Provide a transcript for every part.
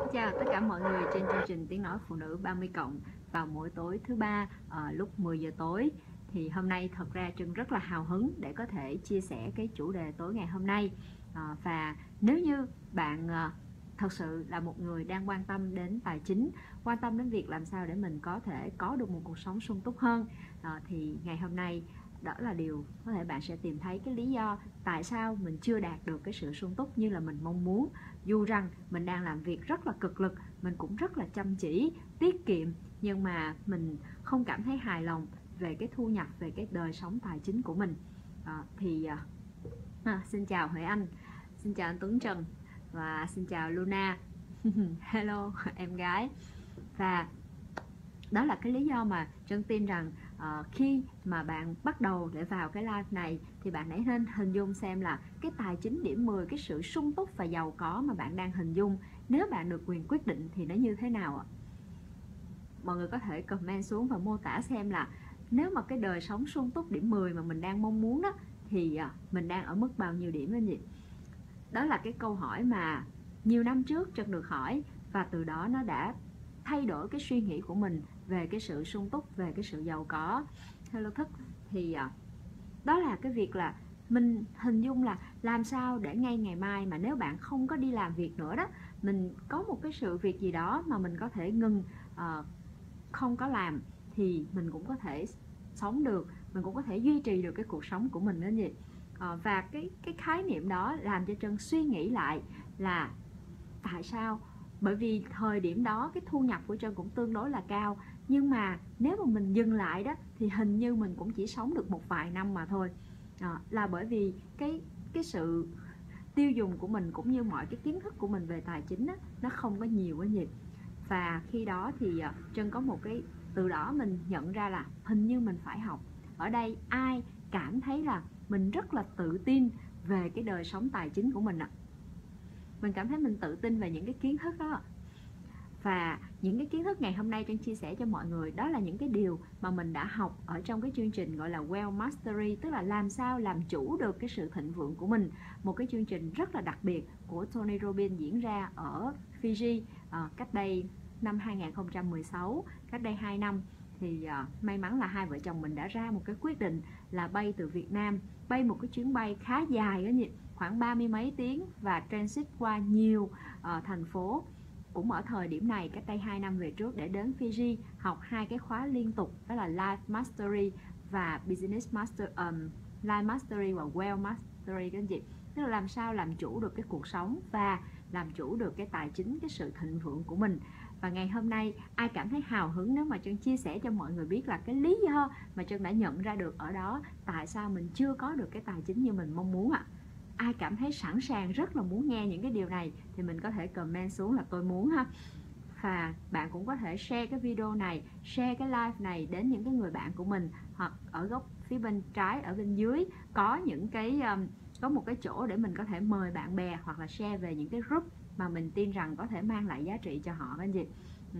Chào tất cả mọi người trên chương trình Tiếng Nói Phụ Nữ 30 cộng vào mỗi tối thứ ba lúc 10 giờ tối. Thì hôm nay thật ra Trân rất là hào hứng để có thể chia sẻ cái chủ đề tối ngày hôm nay. Và nếu như bạn thật sự là một người đang quan tâm đến tài chính, quan tâm đến việc làm sao để mình có thể có được một cuộc sống sung túc hơn, thì ngày hôm nay đó là điều có thể bạn sẽ tìm thấy cái lý do tại sao mình chưa đạt được cái sự sung túc như là mình mong muốn. Dù rằng mình đang làm việc rất là cực lực, mình cũng rất là chăm chỉ, tiết kiệm, nhưng mà mình không cảm thấy hài lòng về cái thu nhập, về cái đời sống tài chính của mình. Xin chào Huệ Anh, xin chào anh Tuấn Trần và xin chào Luna. Hello em gái. Và đó là cái lý do mà Trân tin rằng khi mà bạn bắt đầu để vào cái live này thì bạn hãy nên hình dung xem là cái tài chính điểm 10, cái sự sung túc và giàu có mà bạn đang hình dung, nếu bạn được quyền quyết định thì nó như thế nào ạ? Mọi người có thể comment xuống và mô tả xem là nếu mà cái đời sống sung túc điểm 10 mà mình đang mong muốn đó thì mình đang ở mức bao nhiêu điểm anh chị? Đó là cái câu hỏi mà nhiều năm trước Trân được hỏi, và từ đó nó đã thay đổi cái suy nghĩ của mình về cái sự sung túc, về cái sự giàu có. Hello Thức. Thì đó là cái việc là mình hình dung là làm sao để ngay ngày mai mà nếu bạn không có đi làm việc nữa đó, mình có một cái sự việc gì đó mà mình có thể ngừng không có làm thì mình cũng có thể sống được, mình cũng có thể duy trì được cái cuộc sống của mình đó nhỉ. Và cái khái niệm đó làm cho Trân suy nghĩ lại là tại sao. Bởi vì thời điểm đó cái thu nhập của Trân cũng tương đối là cao, nhưng mà nếu mà mình dừng lại đó thì hình như mình cũng chỉ sống được một vài năm mà thôi. Là bởi vì cái sự tiêu dùng của mình cũng như mọi cái kiến thức của mình về tài chính đó, nó không có nhiều quá nhịp. Và khi đó thì Trân có một cái, từ đó mình nhận ra là hình như mình phải học. Ở đây ai cảm thấy là mình rất là tự tin về cái đời sống tài chính của mình ạ? Mình cảm thấy mình tự tin về những cái kiến thức đó. Và những cái kiến thức ngày hôm nay Trân chia sẻ cho mọi người, đó là những cái điều mà mình đã học ở trong cái chương trình gọi là Wealth Mastery, tức là làm sao làm chủ được cái sự thịnh vượng của mình. Một cái chương trình rất là đặc biệt của Tony Robbins diễn ra ở Fiji cách đây năm 2016, cách đây 2 năm. Thì may mắn là hai vợ chồng mình đã ra một cái quyết định là bay từ Việt Nam, bay một cái chuyến bay khá dài đó nhỉ, khoảng 30 mấy tiếng và transit qua nhiều thành phố cũng ở thời điểm này cách đây 2 năm về trước, để đến Fiji học hai cái khóa liên tục, đó là Life Mastery và Business Master, Life Mastery và Wealth Mastery các anh chị. Tức là làm sao làm chủ được cái cuộc sống và làm chủ được cái tài chính, cái sự thịnh vượng của mình. Và ngày hôm nay ai cảm thấy hào hứng nếu mà Trân chia sẻ cho mọi người biết là cái lý do mà Trân đã nhận ra được ở đó, tại sao mình chưa có được cái tài chính như mình mong muốn ạ? Ai cảm thấy sẵn sàng rất là muốn nghe những cái điều này thì mình có thể comment xuống là tôi muốn ha. Và bạn cũng có thể share cái video này, share cái live này đến những cái người bạn của mình, hoặc ở góc phía bên trái ở bên dưới có những cái có một cái chỗ để mình có thể mời bạn bè hoặc là share về những cái group mà mình tin rằng có thể mang lại giá trị cho họ các anh chị.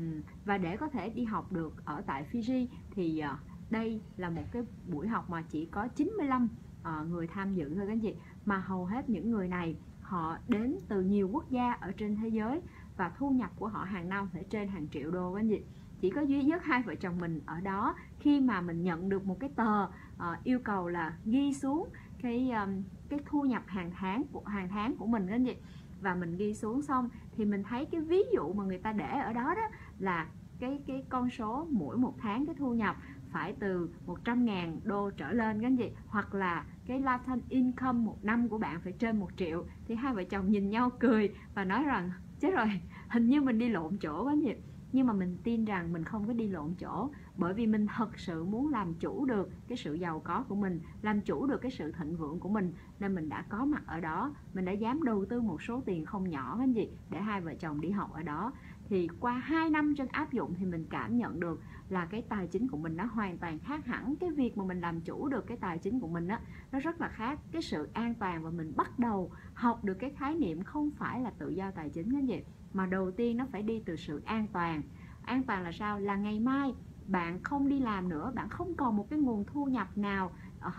Và để có thể đi học được ở tại Fiji thì đây là một cái buổi học mà chỉ có 95 người tham dự thôi các anh chị, mà hầu hết những người này họ đến từ nhiều quốc gia ở trên thế giới và thu nhập của họ hàng năm phải trên hàng triệu đô các anh chị. Chỉ có duy nhất hai vợ chồng mình ở đó, khi mà mình nhận được một cái tờ yêu cầu là ghi xuống cái thu nhập hàng tháng của mình các anh chị, và mình ghi xuống xong thì mình thấy cái ví dụ mà người ta để ở đó đó là cái con số mỗi một tháng cái thu nhập phải từ 100.000 đô trở lên các anh chị, hoặc là cái lifetime income một năm của bạn phải trên 1 triệu. Thì hai vợ chồng nhìn nhau cười và nói rằng chết rồi, hình như mình đi lộn chỗ quá nhỉ. Nhưng mà mình tin rằng mình không có đi lộn chỗ, bởi vì mình thật sự muốn làm chủ được cái sự giàu có của mình, làm chủ được cái sự thịnh vượng của mình, nên mình đã có mặt ở đó. Mình đã dám đầu tư một số tiền không nhỏ anh chị để hai vợ chồng đi học ở đó. Thì qua 2 năm Trân áp dụng thì mình cảm nhận được là cái tài chính của mình nó hoàn toàn khác hẳn. Cái việc mà mình làm chủ được cái tài chính của mình á, nó rất là khác. Cái sự an toàn, và mình bắt đầu học được cái khái niệm không phải là tự do tài chính cái gì, mà đầu tiên nó phải đi từ sự an toàn. An toàn là sao? Là ngày mai bạn không đi làm nữa, bạn không còn một cái nguồn thu nhập nào hết,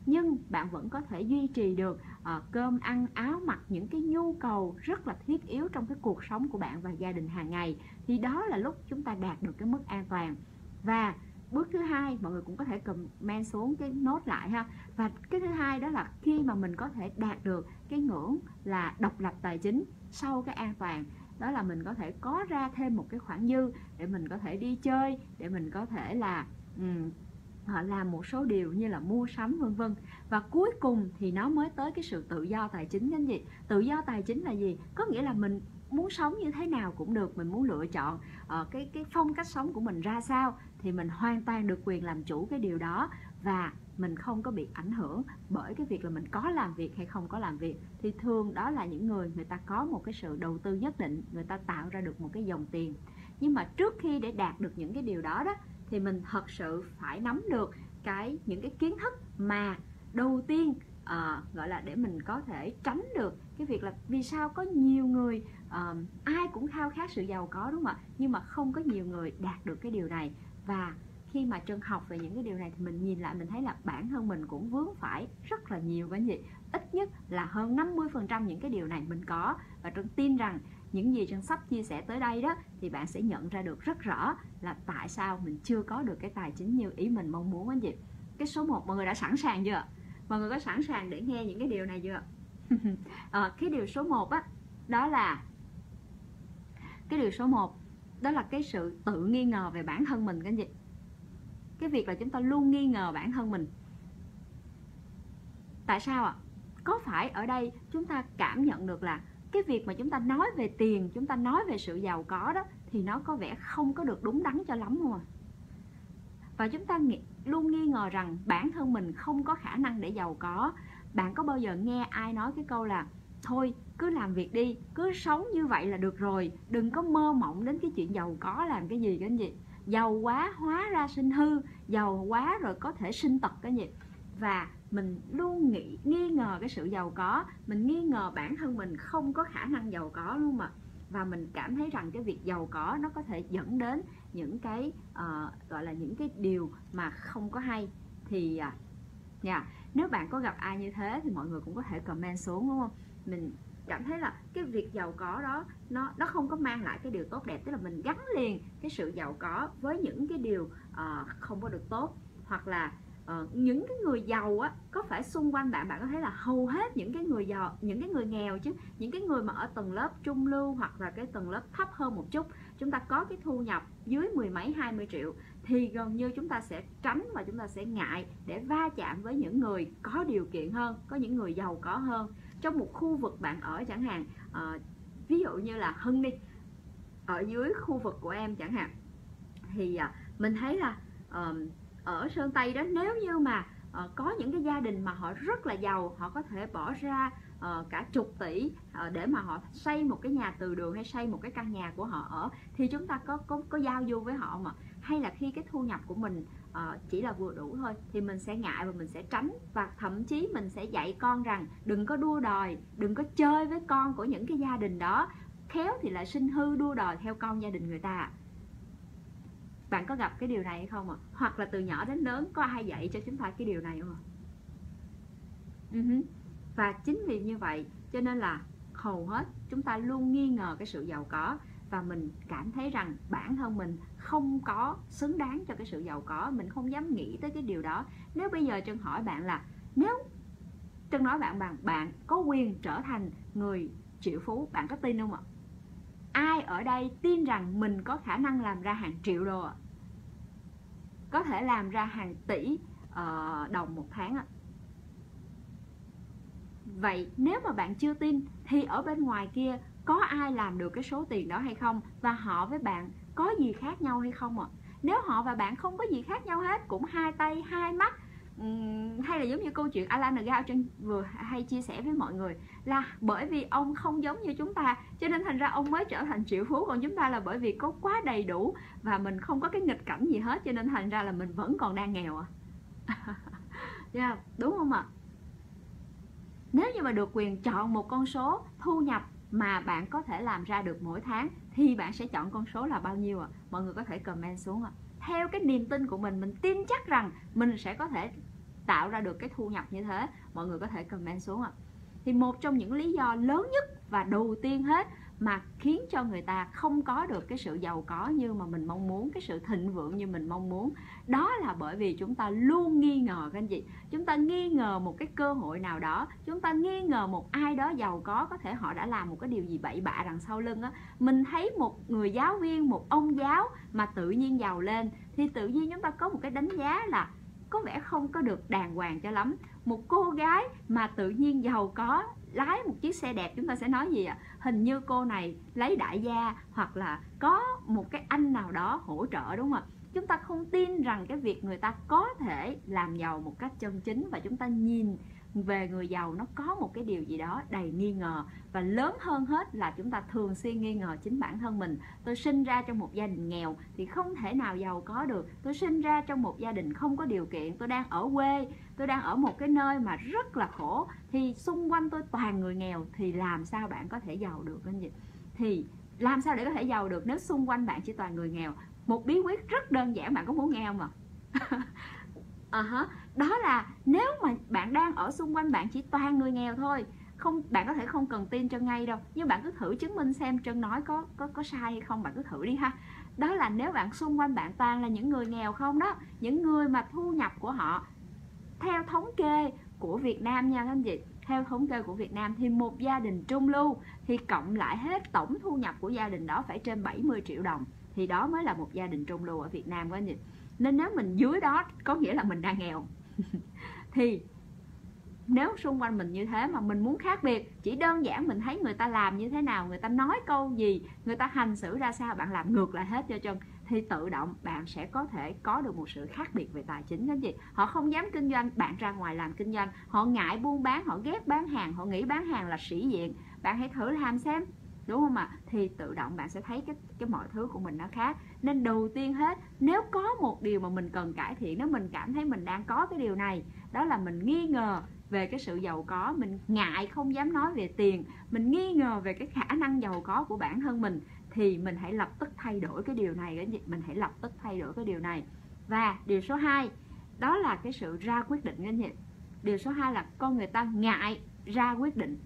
nhưng bạn vẫn có thể duy trì được cơm ăn áo mặc, những cái nhu cầu rất là thiết yếu trong cái cuộc sống của bạn và gia đình hàng ngày, thì đó là lúc chúng ta đạt được cái mức an toàn. Và bước thứ hai, mọi người cũng có thể comment xuống cái nốt lại ha. Và cái thứ hai đó là khi mà mình có thể đạt được cái ngưỡng là độc lập tài chính sau cái an toàn, đó là mình có thể có ra thêm một cái khoản dư để mình có thể đi chơi, để mình có thể là làm một số điều như là mua sắm vân vân. Và cuối cùng thì nó mới tới cái sự tự do tài chính. Cái gì? Tự do tài chính là gì? Có nghĩa là mình muốn sống như thế nào cũng được, mình muốn lựa chọn cái phong cách sống của mình ra sao thì mình hoàn toàn được quyền làm chủ cái điều đó, và mình không có bị ảnh hưởng bởi cái việc là mình có làm việc hay không có làm việc. Thì thường đó là những người ta có một cái sự đầu tư nhất định, người ta tạo ra được một cái dòng tiền. Nhưng mà trước khi để đạt được những cái điều đó thì mình thật sự phải nắm được những cái kiến thức mà đầu tiên gọi là để mình có thể tránh được cái việc là vì sao có nhiều người ai cũng khao khát sự giàu có, đúng không ạ, nhưng mà không có nhiều người đạt được cái điều này. Và khi mà Trân học về những cái điều này thì mình nhìn lại mình thấy là bản thân mình cũng vướng phải rất là nhiều cái gì, ít nhất là hơn 50% những cái điều này mình có. Và Trân tin rằng những gì Trân sắp chia sẻ tới đây đó thì bạn sẽ nhận ra được rất rõ là tại sao mình chưa có được cái tài chính như ý mình mong muốn anh chị. Cái số 1, mọi người đã sẵn sàng chưa? Mọi người có sẵn sàng để nghe những cái điều này chưa? Cái điều số 1 đó là cái điều số 1 đó là cái sự tự nghi ngờ về bản thân mình, các anh chị. Cái việc là chúng ta luôn nghi ngờ bản thân mình. Tại sao ạ? Có phải ở đây chúng ta cảm nhận được là cái việc mà chúng ta nói về tiền, chúng ta nói về sự giàu có đó thì nó có vẻ không có được đúng đắn cho lắm không ạ? Và chúng ta luôn nghi ngờ rằng bản thân mình không có khả năng để giàu có. Bạn có bao giờ nghe ai nói cái câu là thôi cứ làm việc đi, cứ sống như vậy là được rồi, đừng có mơ mộng đến cái chuyện giàu có làm cái gì, cái gì giàu quá hóa ra sinh hư, giàu quá rồi có thể sinh tật cái gì. Và mình luôn nghi ngờ cái sự giàu có, mình nghi ngờ bản thân mình không có khả năng giàu có luôn mà. Và mình cảm thấy rằng cái việc giàu có nó có thể dẫn đến những cái gọi là những cái điều mà không có hay. Thì nếu bạn có gặp ai như thế thì mọi người cũng có thể comment xuống, đúng không? Mình cảm thấy là cái việc giàu có đó nó không có mang lại cái điều tốt đẹp, tức là mình gắn liền cái sự giàu có với những cái điều không có được tốt. Hoặc là những cái người giàu có phải xung quanh bạn có thấy là hầu hết những cái người giàu, những cái người nghèo chứ, những cái người mà ở tầng lớp trung lưu hoặc là cái tầng lớp thấp hơn một chút, chúng ta có cái thu nhập dưới 10 mấy 20 triệu thì gần như chúng ta sẽ tránh và chúng ta sẽ ngại để va chạm với những người có điều kiện hơn, có những người giàu có hơn. Trong một khu vực bạn ở chẳng hạn, ví dụ như là Hưng đi, ở dưới khu vực của em chẳng hạn, thì mình thấy là ở Sơn Tây đó, nếu như mà có những cái gia đình mà họ rất là giàu, họ có thể bỏ ra cả chục tỷ để mà họ xây một cái nhà từ đường hay xây một cái căn nhà của họ ở, thì chúng ta có giao du với họ mà. Hay là khi cái thu nhập của mình chỉ là vừa đủ thôi thì mình sẽ ngại và mình sẽ tránh, và thậm chí mình sẽ dạy con rằng đừng có đua đòi, đừng có chơi với con của những cái gia đình đó, khéo thì lại sinh hư đua đòi theo con gia đình người ta. Bạn có gặp cái điều này hay không ạ? Hoặc là từ nhỏ đến lớn có ai dạy cho chúng ta cái điều này không ạ? Và chính vì như vậy cho nên là hầu hết chúng ta luôn nghi ngờ cái sự giàu có, và mình cảm thấy rằng bản thân mình không có xứng đáng cho cái sự giàu có, mình không dám nghĩ tới cái điều đó. Nếu bây giờ Trân hỏi bạn là nếu Trân nói bạn có quyền trở thành người triệu phú, bạn có tin không ạ? Ai ở đây tin rằng mình có khả năng làm ra hàng triệu đô ạ? Có thể làm ra hàng tỷ đồng một tháng ạ? Vậy nếu mà bạn chưa tin thì ở bên ngoài kia có ai làm được cái số tiền đó hay không? Và họ với bạn có gì khác nhau hay không ạ? Nếu họ và bạn không có gì khác nhau hết, cũng hai tay hai mắt, hay là giống như câu chuyện Alan Gao Trân vừa hay chia sẻ với mọi người, là bởi vì ông không giống như chúng ta cho nên thành ra ông mới trở thành triệu phú, còn chúng ta là bởi vì có quá đầy đủ và mình không có cái nghịch cảnh gì hết cho nên thành ra là mình vẫn còn đang nghèo đúng không ạ? Nếu như mà được quyền chọn một con số thu nhập mà bạn có thể làm ra được mỗi tháng thì bạn sẽ chọn con số là bao nhiêu ạ? Mọi người có thể comment xuống ạ. Theo cái niềm tin của mình tin chắc rằng mình sẽ có thể tạo ra được cái thu nhập như thế? Mọi người có thể comment xuống ạ. Thì một trong những lý do lớn nhất và đầu tiên hết mà khiến cho người ta không có được cái sự giàu có như mà mình mong muốn, cái sự thịnh vượng như mình mong muốn, đó là bởi vì chúng ta luôn nghi ngờ các anh chị. Chúng ta nghi ngờ một cái cơ hội nào đó, chúng ta nghi ngờ một ai đó giàu có thể họ đã làm một cái điều gì bậy bạ đằng sau lưng á. Mình thấy một người giáo viên, một ông giáo mà tự nhiên giàu lên thì tự nhiên chúng ta có một cái đánh giá là có vẻ không có được đàng hoàng cho lắm. Một cô gái mà tự nhiên giàu có, lái một chiếc xe đẹp, chúng ta sẽ nói gì ạ? Hình như cô này lấy đại gia, hoặc là có một cái anh nào đó hỗ trợ, đúng không ạ? Chúng ta không tin rằng cái việc người ta có thể làm giàu một cách chân chính, và chúng ta nhìn về người giàu nó có một cái điều gì đó đầy nghi ngờ. Và lớn hơn hết là chúng ta thường xuyên nghi ngờ chính bản thân mình. Tôi sinh ra trong một gia đình nghèo thì không thể nào giàu có được. Tôi sinh ra trong một gia đình không có điều kiện, tôi đang ở quê, tôi đang ở một cái nơi mà rất là khổ, thì xung quanh tôi toàn người nghèo, thì làm sao bạn có thể giàu được anh chị? Thì làm sao để có thể giàu được nếu xung quanh bạn chỉ toàn người nghèo? Một bí quyết rất đơn giản, bạn có muốn nghe không ạ? Đó là nếu mà bạn đang ở xung quanh bạn chỉ toàn người nghèo thôi, không, bạn có thể không cần tin Trân ngay đâu, nhưng bạn cứ thử chứng minh xem Trân nói có sai hay không, bạn cứ thử đi ha. Đó là nếu bạn xung quanh bạn toàn là những người nghèo không đó, những người mà thu nhập của họ theo thống kê của Việt Nam nha các anh chị, theo thống kê của Việt Nam thì một gia đình trung lưu thì cộng lại hết tổng thu nhập của gia đình đó phải trên 70 triệu đồng, thì đó mới là một gia đình trung lưu ở Việt Nam các anh chị. Nên nếu mình dưới đó có nghĩa là mình đang nghèo. Thì nếu xung quanh mình như thế mà mình muốn khác biệt, chỉ đơn giản mình thấy người ta làm như thế nào, người ta nói câu gì, người ta hành xử ra sao, bạn làm ngược lại hết cho Trân, thì tự động bạn sẽ có thể có được một sự khác biệt về tài chính các chị. Họ không dám kinh doanh, bạn ra ngoài làm kinh doanh. Họ ngại buôn bán, họ ghét bán hàng, họ nghĩ bán hàng là sĩ diện. Bạn hãy thử làm xem, đúng không ạ? Thì tự động bạn sẽ thấy cái mọi thứ của mình nó khác. Nên đầu tiên hết, nếu có một điều mà mình cần cải thiện, nếu mình cảm thấy mình đang có cái điều này, đó là mình nghi ngờ về cái sự giàu có, mình ngại không dám nói về tiền, mình nghi ngờ về cái khả năng giàu có của bản thân mình, thì mình hãy lập tức thay đổi cái điều này. Mình hãy lập tức thay đổi cái điều này. Và điều số 2 đó là cái sự ra quyết định các anh chị. Điều số 2 là con người ta ngại ra quyết định.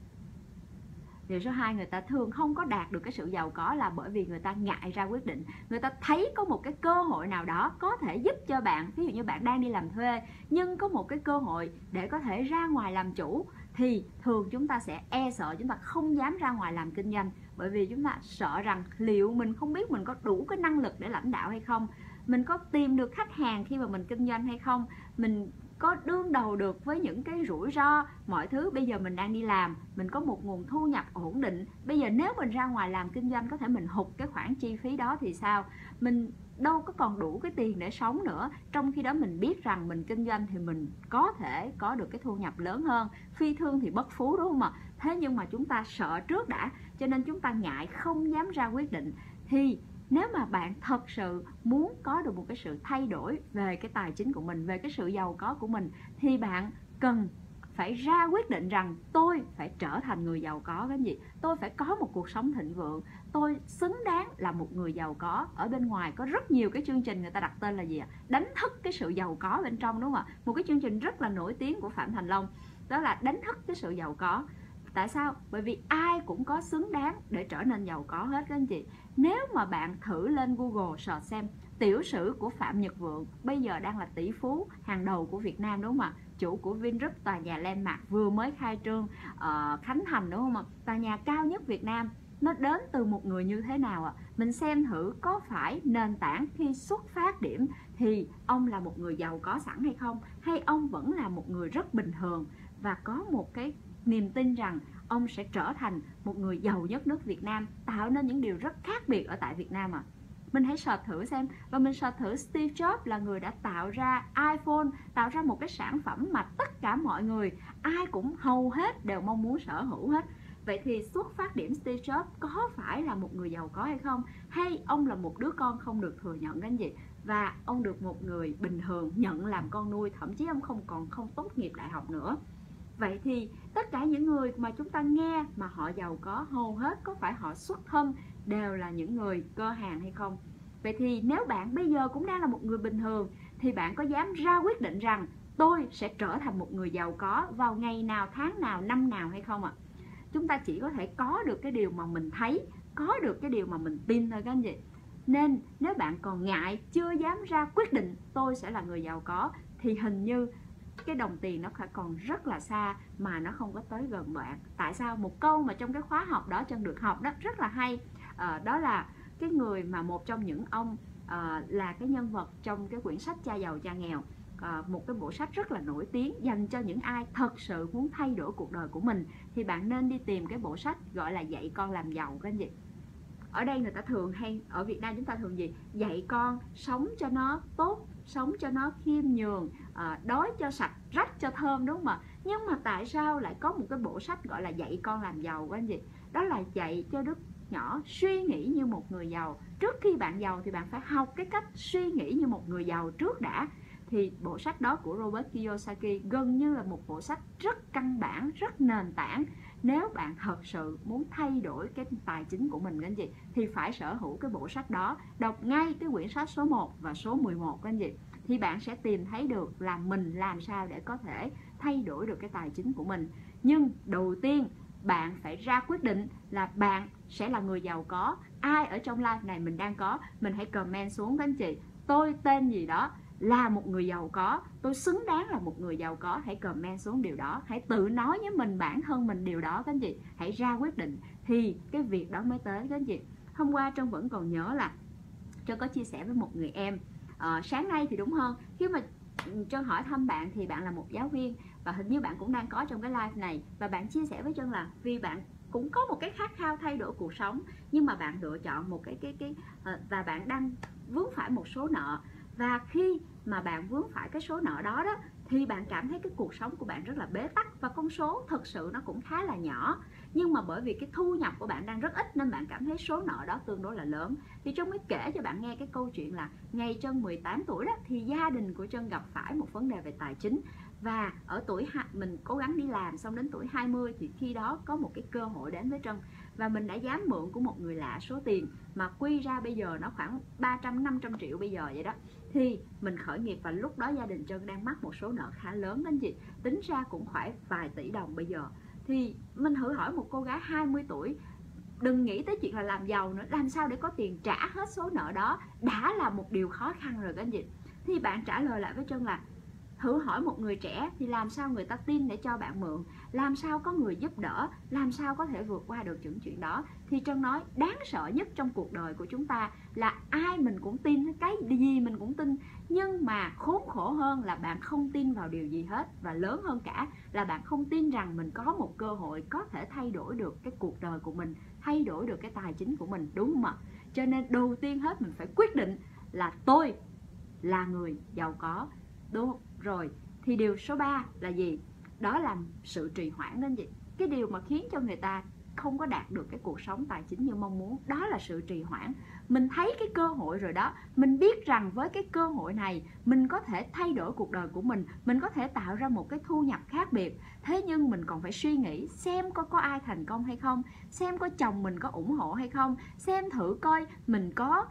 Điều số 2, người ta thường không có đạt được cái sự giàu có là bởi vì người ta ngại ra quyết định. Người ta thấy có một cái cơ hội nào đó có thể giúp cho bạn, ví dụ như bạn đang đi làm thuê nhưng có một cái cơ hội để có thể ra ngoài làm chủ, thì thường chúng ta sẽ e sợ, chúng ta không dám ra ngoài làm kinh doanh, bởi vì chúng ta sợ rằng liệu mình không biết mình có đủ cái năng lực để lãnh đạo hay không, mình có tìm được khách hàng khi mà mình kinh doanh hay không, mình có đương đầu được với những cái rủi ro, mọi thứ. Bây giờ mình đang đi làm, mình có một nguồn thu nhập ổn định, bây giờ nếu mình ra ngoài làm kinh doanh có thể mình hụt cái khoản chi phí đó thì sao? Mình đâu có còn đủ cái tiền để sống nữa. Trong khi đó mình biết rằng mình kinh doanh thì mình có thể có được cái thu nhập lớn hơn. Phi thương thì bất phú, đúng không ạ? Thế nhưng mà chúng ta sợ trước đã, cho nên chúng ta ngại không dám ra quyết định. Thì nếu mà bạn thật sự muốn có được một cái sự thay đổi về cái tài chính của mình, về cái sự giàu có của mình, thì bạn cần phải ra quyết định rằng tôi phải trở thành người giàu có. Cái gì? Tôi phải có một cuộc sống thịnh vượng, tôi xứng đáng là một người giàu có. Ở bên ngoài có rất nhiều cái chương trình người ta đặt tên là gì ạ? Đánh thức cái sự giàu có bên trong, đúng không ạ? Một cái chương trình rất là nổi tiếng của Phạm Thành Long, đó là đánh thức cái sự giàu có. Tại sao? Bởi vì ai cũng có xứng đáng để trở nên giàu có hết các anh chị. Nếu mà bạn thử lên Google search xem tiểu sử của Phạm Nhật Vượng, bây giờ đang là tỷ phú hàng đầu của Việt Nam, đúng không ạ? Chủ của Vingroup, tòa nhà Landmark vừa mới khai trương khánh thành, đúng không ạ? Tòa nhà cao nhất Việt Nam. Nó đến từ một người như thế nào ạ? Mình xem thử có phải nền tảng khi xuất phát điểm thì ông là một người giàu có sẵn hay không? Hay ông vẫn là một người rất bình thường và có một cái niềm tin rằng ông sẽ trở thành một người giàu nhất nước Việt Nam, tạo nên những điều rất khác biệt ở tại Việt Nam ạ. Mình hãy search thử xem. Và mình search thử Steve Jobs là người đã tạo ra iPhone, tạo ra một cái sản phẩm mà tất cả mọi người, ai cũng hầu hết đều mong muốn sở hữu hết. Vậy thì xuất phát điểm Steve Jobs có phải là một người giàu có hay không? Hay ông là một đứa con không được thừa nhận cái gì? Và ông được một người bình thường nhận làm con nuôi, thậm chí ông không tốt nghiệp đại học nữa. Vậy thì tất cả những người mà chúng ta nghe mà họ giàu có, hầu hết có phải họ xuất thân đều là những người cơ hàn hay không? Vậy thì nếu bạn bây giờ cũng đang là một người bình thường, thì bạn có dám ra quyết định rằng tôi sẽ trở thành một người giàu có vào ngày nào, tháng nào, năm nào hay không ạ? Chúng ta chỉ có thể có được cái điều mà mình thấy, có được cái điều mà mình tin thôi các anh chị. Nên nếu bạn còn ngại, chưa dám ra quyết định tôi sẽ là người giàu có, thì hình như cái đồng tiền nó còn rất là xa mà nó không có tới gần bạn. Tại sao? Một câu mà trong cái khóa học đó Trân được học đó rất là hay. Đó là cái người mà một trong những ông là cái nhân vật trong cái quyển sách Cha Giàu Cha Nghèo, một cái bộ sách rất là nổi tiếng dành cho những ai thật sự muốn thay đổi cuộc đời của mình. Thì bạn nên đi tìm cái bộ sách gọi là Dạy Con Làm Giàu các anh chị. Ở đây người ta thường hay, ở Việt Nam chúng ta thường gì? Dạy con sống cho nó tốt, sống cho nó khiêm nhường, đói cho sạch, rách cho thơm, đúng không ạ? Nhưng mà tại sao lại có một cái bộ sách gọi là Dạy Con Làm Giàu các anh chị? Đó là dạy cho đứa nhỏ suy nghĩ như một người giàu. Trước khi bạn giàu thì bạn phải học cái cách suy nghĩ như một người giàu trước đã. Thì bộ sách đó của Robert Kiyosaki gần như là một bộ sách rất căn bản, rất nền tảng. Nếu bạn thật sự muốn thay đổi cái tài chính của mình các anh chị, thì phải sở hữu cái bộ sách đó. Đọc ngay cái quyển sách số 1 và số 11 các anh chị, thì bạn sẽ tìm thấy được là mình làm sao để có thể thay đổi được cái tài chính của mình. Nhưng đầu tiên bạn phải ra quyết định là bạn sẽ là người giàu có. Ai ở trong live này mình đang có, mình hãy comment xuống các anh chị. Tôi tên gì đó là một người giàu có, tôi xứng đáng là một người giàu có. Hãy comment xuống điều đó, hãy tự nói với mình, bản thân mình điều đó các anh chị. Hãy ra quyết định thì cái việc đó mới tới các anh chị. Hôm qua Trân vẫn còn nhớ là Trân có chia sẻ với một người em, sáng nay thì đúng hơn, khi mà Trân hỏi thăm bạn thì bạn là một giáo viên, và hình như bạn cũng đang có trong cái live này. Và bạn chia sẻ với Trân là vì bạn cũng có một cái khát khao thay đổi cuộc sống, nhưng mà bạn lựa chọn một và bạn đang vướng phải một số nợ. Và khi mà bạn vướng phải cái số nợ đó thì bạn cảm thấy cái cuộc sống của bạn rất là bế tắc, và con số thực sự nó cũng khá là nhỏ. Nhưng mà bởi vì cái thu nhập của bạn đang rất ít nên bạn cảm thấy số nợ đó tương đối là lớn. Thì Trân mới kể cho bạn nghe cái câu chuyện là ngày Trân 18 tuổi đó, thì gia đình của Trân gặp phải một vấn đề về tài chính. Và ở tuổi mình cố gắng đi làm, xong đến tuổi 20 thì khi đó có một cái cơ hội đến với Trân. Và mình đã dám mượn của một người lạ số tiền mà quy ra bây giờ nó khoảng 300-500 triệu bây giờ vậy đó. Thì mình khởi nghiệp, và lúc đó gia đình Trân đang mắc một số nợ khá lớn anh chị, tính ra cũng phải vài tỷ đồng bây giờ. Thì mình thử hỏi một cô gái 20 tuổi, đừng nghĩ tới chuyện là làm giàu nữa, làm sao để có tiền trả hết số nợ đó đã là một điều khó khăn rồi các anh chị. Thì bạn trả lời lại với Trân là thử hỏi một người trẻ thì làm sao người ta tin để cho bạn mượn, làm sao có người giúp đỡ, làm sao có thể vượt qua được những chuyện đó. Thì Trân nói đáng sợ nhất trong cuộc đời của chúng ta là ai mình cũng tin, cái gì mình cũng tin, nhưng mà khốn khổ hơn là bạn không tin vào điều gì hết. Và lớn hơn cả là bạn không tin rằng mình có một cơ hội có thể thay đổi được cái cuộc đời của mình, thay đổi được cái tài chính của mình, đúng không ạ? Cho nên đầu tiên hết mình phải quyết định là tôi là người giàu có, đúng không? Rồi thì điều số 3 là gì? Đó là sự trì hoãn đó anh chị. Cái điều mà khiến cho người ta không có đạt được cái cuộc sống tài chính như mong muốn, đó là sự trì hoãn. Mình thấy cái cơ hội rồi đó, mình biết rằng với cái cơ hội này mình có thể thay đổi cuộc đời của mình có thể tạo ra một cái thu nhập khác biệt. Thế nhưng mình còn phải suy nghĩ xem có ai thành công hay không, xem có chồng mình có ủng hộ hay không, xem thử coi mình có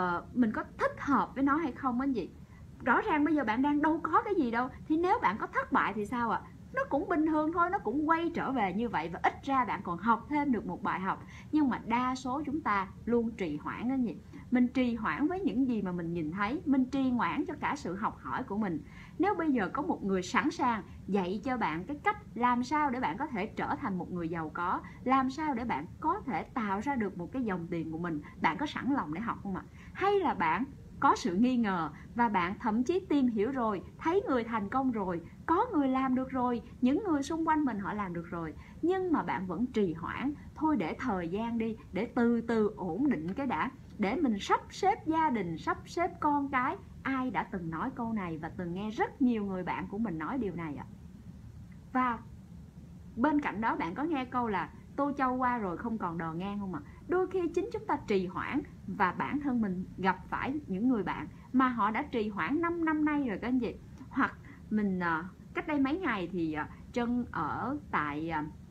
thích hợp với nó hay không anh chị. Rõ ràng bây giờ bạn đang đâu có cái gì đâu, thì nếu bạn có thất bại thì sao ạ? Nó cũng bình thường thôi, nó cũng quay trở về như vậy, và ít ra bạn còn học thêm được một bài học. Nhưng mà đa số chúng ta luôn trì hoãn đó nhỉ. Mình trì hoãn với những gì mà mình nhìn thấy, mình trì hoãn cho cả sự học hỏi của mình. Nếu bây giờ có một người sẵn sàng dạy cho bạn cái cách làm sao để bạn có thể trở thành một người giàu có, làm sao để bạn có thể tạo ra được một cái dòng tiền của mình, bạn có sẵn lòng để học không ạ? Hay là bạn có sự nghi ngờ và bạn thậm chí tìm hiểu rồi, thấy người thành công rồi, có người làm được rồi, những người xung quanh mình họ làm được rồi, nhưng mà bạn vẫn trì hoãn, thôi để thời gian đi, để từ từ ổn định cái đã, để mình sắp xếp gia đình, sắp xếp con cái. Ai đã từng nói câu này và từng nghe rất nhiều người bạn của mình nói điều này ạ? Và bên cạnh đó bạn có nghe câu là Tô Châu qua rồi không còn đò ngang không ạ? Đôi khi chính chúng ta trì hoãn, và bản thân mình gặp phải những người bạn mà họ đã trì hoãn 5 năm nay rồi các anh chị. Hoặc mình cách đây mấy ngày thì Trân ở tại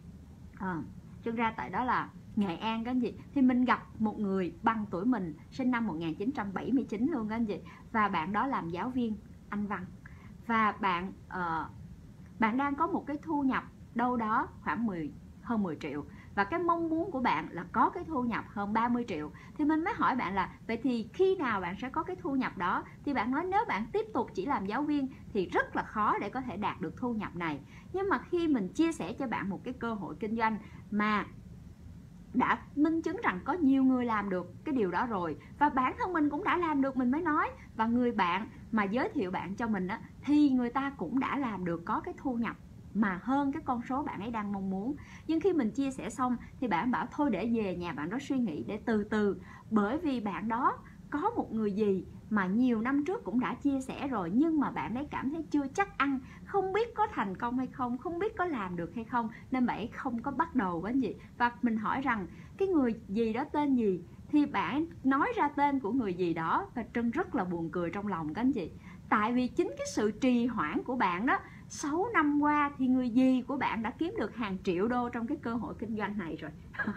Trân ra tại đó là Nghệ An các anh chị. Thì mình gặp một người bằng tuổi mình, sinh năm 1979 luôn các anh chị. Và bạn đó làm giáo viên Anh văn. và bạn đang có một cái thu nhập đâu đó khoảng hơn 10 triệu, và cái mong muốn của bạn là có cái thu nhập hơn 30 triệu, thì mình mới hỏi bạn là vậy thì khi nào bạn sẽ có cái thu nhập đó? Thì bạn nói nếu bạn tiếp tục chỉ làm giáo viên thì rất là khó để có thể đạt được thu nhập này. Nhưng mà khi mình chia sẻ cho bạn một cái cơ hội kinh doanh mà đã minh chứng rằng có nhiều người làm được cái điều đó rồi, và bản thân mình cũng đã làm được, mình mới nói, và người bạn mà giới thiệu bạn cho mình á, thì người ta cũng đã làm được, có cái thu nhập mà hơn cái con số bạn ấy đang mong muốn. Nhưng khi mình chia sẻ xong thì bạn bảo thôi để về nhà bạn đó suy nghĩ, để từ từ, bởi vì bạn đó có một người gì mà nhiều năm trước cũng đã chia sẻ rồi, nhưng mà bạn ấy cảm thấy chưa chắc ăn, không biết có thành công hay không, không biết có làm được hay không, nên bạn ấy không có bắt đầu với anh chị. Và mình hỏi rằng cái người gì đó tên gì, thì bạn nói ra tên của người gì đó, và Trân rất là buồn cười trong lòng các anh chị. Tại vì chính cái sự trì hoãn của bạn đó, 6 năm qua thì người gì của bạn đã kiếm được hàng triệu đô trong cái cơ hội kinh doanh này rồi.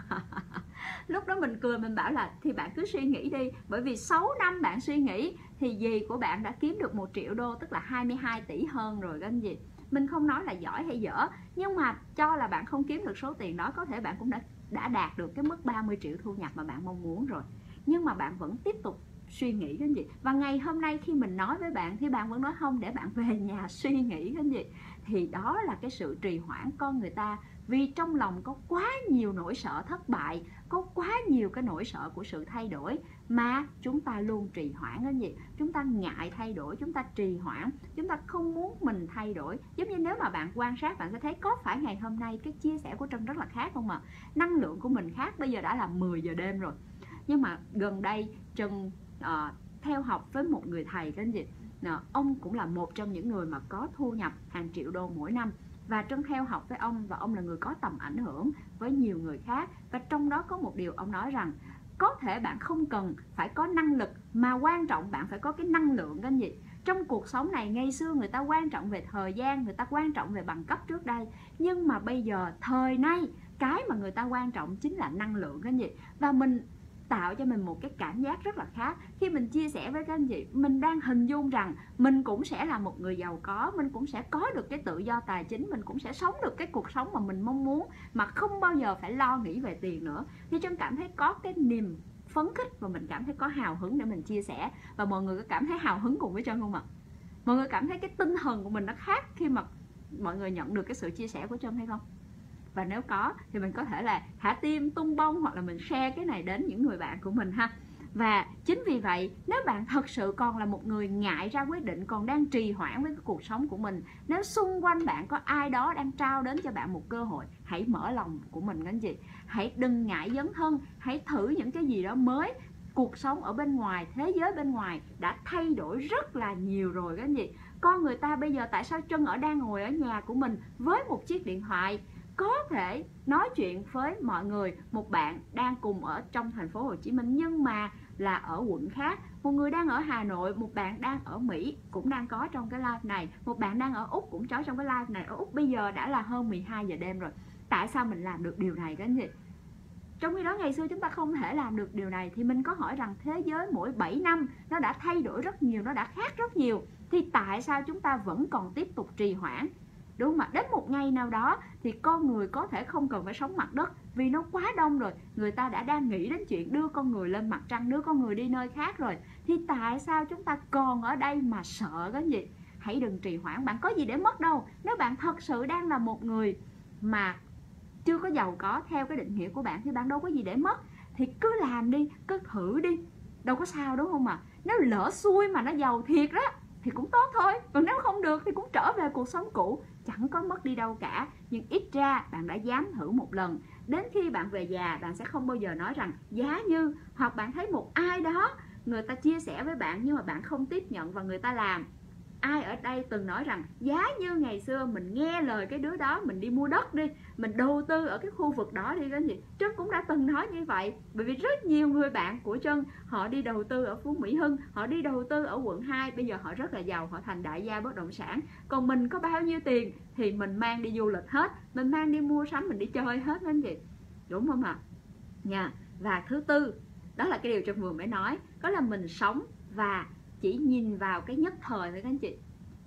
Lúc đó mình cười, mình bảo là thì bạn cứ suy nghĩ đi, bởi vì 6 năm bạn suy nghĩ thì dì của bạn đã kiếm được 1 triệu đô, tức là 22 tỷ hơn rồi các anh chị. Mình không nói là giỏi hay dở, nhưng mà cho là bạn không kiếm được số tiền đó, có thể bạn cũng đã đạt được cái mức 30 triệu thu nhập mà bạn mong muốn rồi. Nhưng mà bạn vẫn tiếp tục suy nghĩ các anh chị. Và ngày hôm nay khi mình nói với bạn thì bạn vẫn nói không, để bạn về nhà suy nghĩ các anh chị. Thì đó là cái sự trì hoãn con người ta, vì trong lòng có quá nhiều nỗi sợ thất bại, có quá nhiều cái nỗi sợ của sự thay đổi mà chúng ta luôn trì hoãn cái gì. Chúng ta ngại thay đổi, chúng ta trì hoãn, chúng ta không muốn mình thay đổi. Giống như nếu mà bạn quan sát, bạn sẽ thấy có phải ngày hôm nay cái chia sẻ của Trân rất là khác không ạ? Năng lượng của mình khác, bây giờ đã là 10 giờ đêm rồi. Nhưng mà gần đây Trân theo học với một người thầy các anh chị. Ông cũng là một trong những người mà có thu nhập hàng triệu đô mỗi năm, và Trân theo học với ông, và ông là người có tầm ảnh hưởng với nhiều người khác. Và trong đó có một điều ông nói rằng có thể bạn không cần phải có năng lực, mà quan trọng bạn phải có cái năng lượng các anh chị. Trong cuộc sống này, ngày xưa người ta quan trọng về thời gian, người ta quan trọng về bằng cấp trước đây, nhưng mà bây giờ thời nay cái mà người ta quan trọng chính là năng lượng các anh chị. Và mình tạo cho mình một cái cảm giác rất là khác khi mình chia sẻ với các anh chị. Mình đang hình dung rằng mình cũng sẽ là một người giàu có, mình cũng sẽ có được cái tự do tài chính, mình cũng sẽ sống được cái cuộc sống mà mình mong muốn, mà không bao giờ phải lo nghĩ về tiền nữa. Thì Trân cảm thấy có cái niềm phấn khích, và mình cảm thấy có hào hứng để mình chia sẻ. Và mọi người có cảm thấy hào hứng cùng với Trân không ạ? Mọi người cảm thấy cái tinh thần của mình nó khác khi mà mọi người nhận được cái sự chia sẻ của Trân hay không? Và nếu có thì mình có thể là thả tim, tung bông, hoặc là mình share cái này đến những người bạn của mình ha. Và chính vì vậy, nếu bạn thật sự còn là một người ngại ra quyết định, còn đang trì hoãn với cái cuộc sống của mình, nếu xung quanh bạn có ai đó đang trao đến cho bạn một cơ hội, hãy mở lòng của mình các anh chị. Hãy đừng ngại dấn thân, hãy thử những cái gì đó mới. Cuộc sống ở bên ngoài, thế giới bên ngoài đã thay đổi rất là nhiều rồi các anh chị. Con người ta bây giờ, tại sao Trân đang ngồi ở nhà của mình với một chiếc điện thoại, có thể nói chuyện với mọi người, một bạn đang cùng ở trong thành phố Hồ Chí Minh nhưng mà là ở quận khác, một người đang ở Hà Nội, một bạn đang ở Mỹ cũng đang có trong cái live này, một bạn đang ở Úc cũng có trong cái live này. Ở Úc bây giờ đã là hơn 12 giờ đêm rồi. Tại sao mình làm được điều này các anh chị? Trong khi đó ngày xưa chúng ta không thể làm được điều này. Thì mình có hỏi rằng thế giới mỗi 7 năm nó đã thay đổi rất nhiều, nó đã khác rất nhiều, thì tại sao chúng ta vẫn còn tiếp tục trì hoãn? Đúng không ạ? Đến một ngày nào đó thì con người có thể không cần phải sống mặt đất, vì nó quá đông rồi. Người ta đã đang nghĩ đến chuyện đưa con người lên mặt trăng, đưa con người đi nơi khác rồi. Thì tại sao chúng ta còn ở đây mà sợ cái gì? Hãy đừng trì hoãn, bạn có gì để mất đâu. Nếu bạn thật sự đang là một người mà chưa có giàu có theo cái định nghĩa của bạn thì bạn đâu có gì để mất. Thì cứ làm đi, cứ thử đi, đâu có sao đúng không ạ? Nếu lỡ xui mà nó giàu thiệt đó thì cũng tốt thôi, còn nếu không được thì cũng trở về cuộc sống cũ, chẳng có mất đi đâu cả. Nhưng ít ra bạn đã dám thử một lần. Đến khi bạn về già, bạn sẽ không bao giờ nói rằng giá như, hoặc bạn thấy một ai đó người ta chia sẻ với bạn nhưng mà bạn không tiếp nhận và người ta làm. Ai ở đây từng nói rằng giá như ngày xưa mình nghe lời cái đứa đó, mình đi mua đất đi, mình đầu tư ở cái khu vực đó đi, cái gì Trân cũng đã từng nói như vậy. Bởi vì rất nhiều người bạn của Trân, họ đi đầu tư ở Phú Mỹ Hưng, họ đi đầu tư ở quận 2, bây giờ họ rất là giàu, họ thành đại gia bất động sản. Còn mình có bao nhiêu tiền thì mình mang đi du lịch hết, mình mang đi mua sắm, mình đi chơi hết anh chị, đúng không ạ? Nha. Và thứ tư, đó là cái điều Trân vừa mới nói, đó là mình sống và chỉ nhìn vào cái nhất thời thôi các anh chị.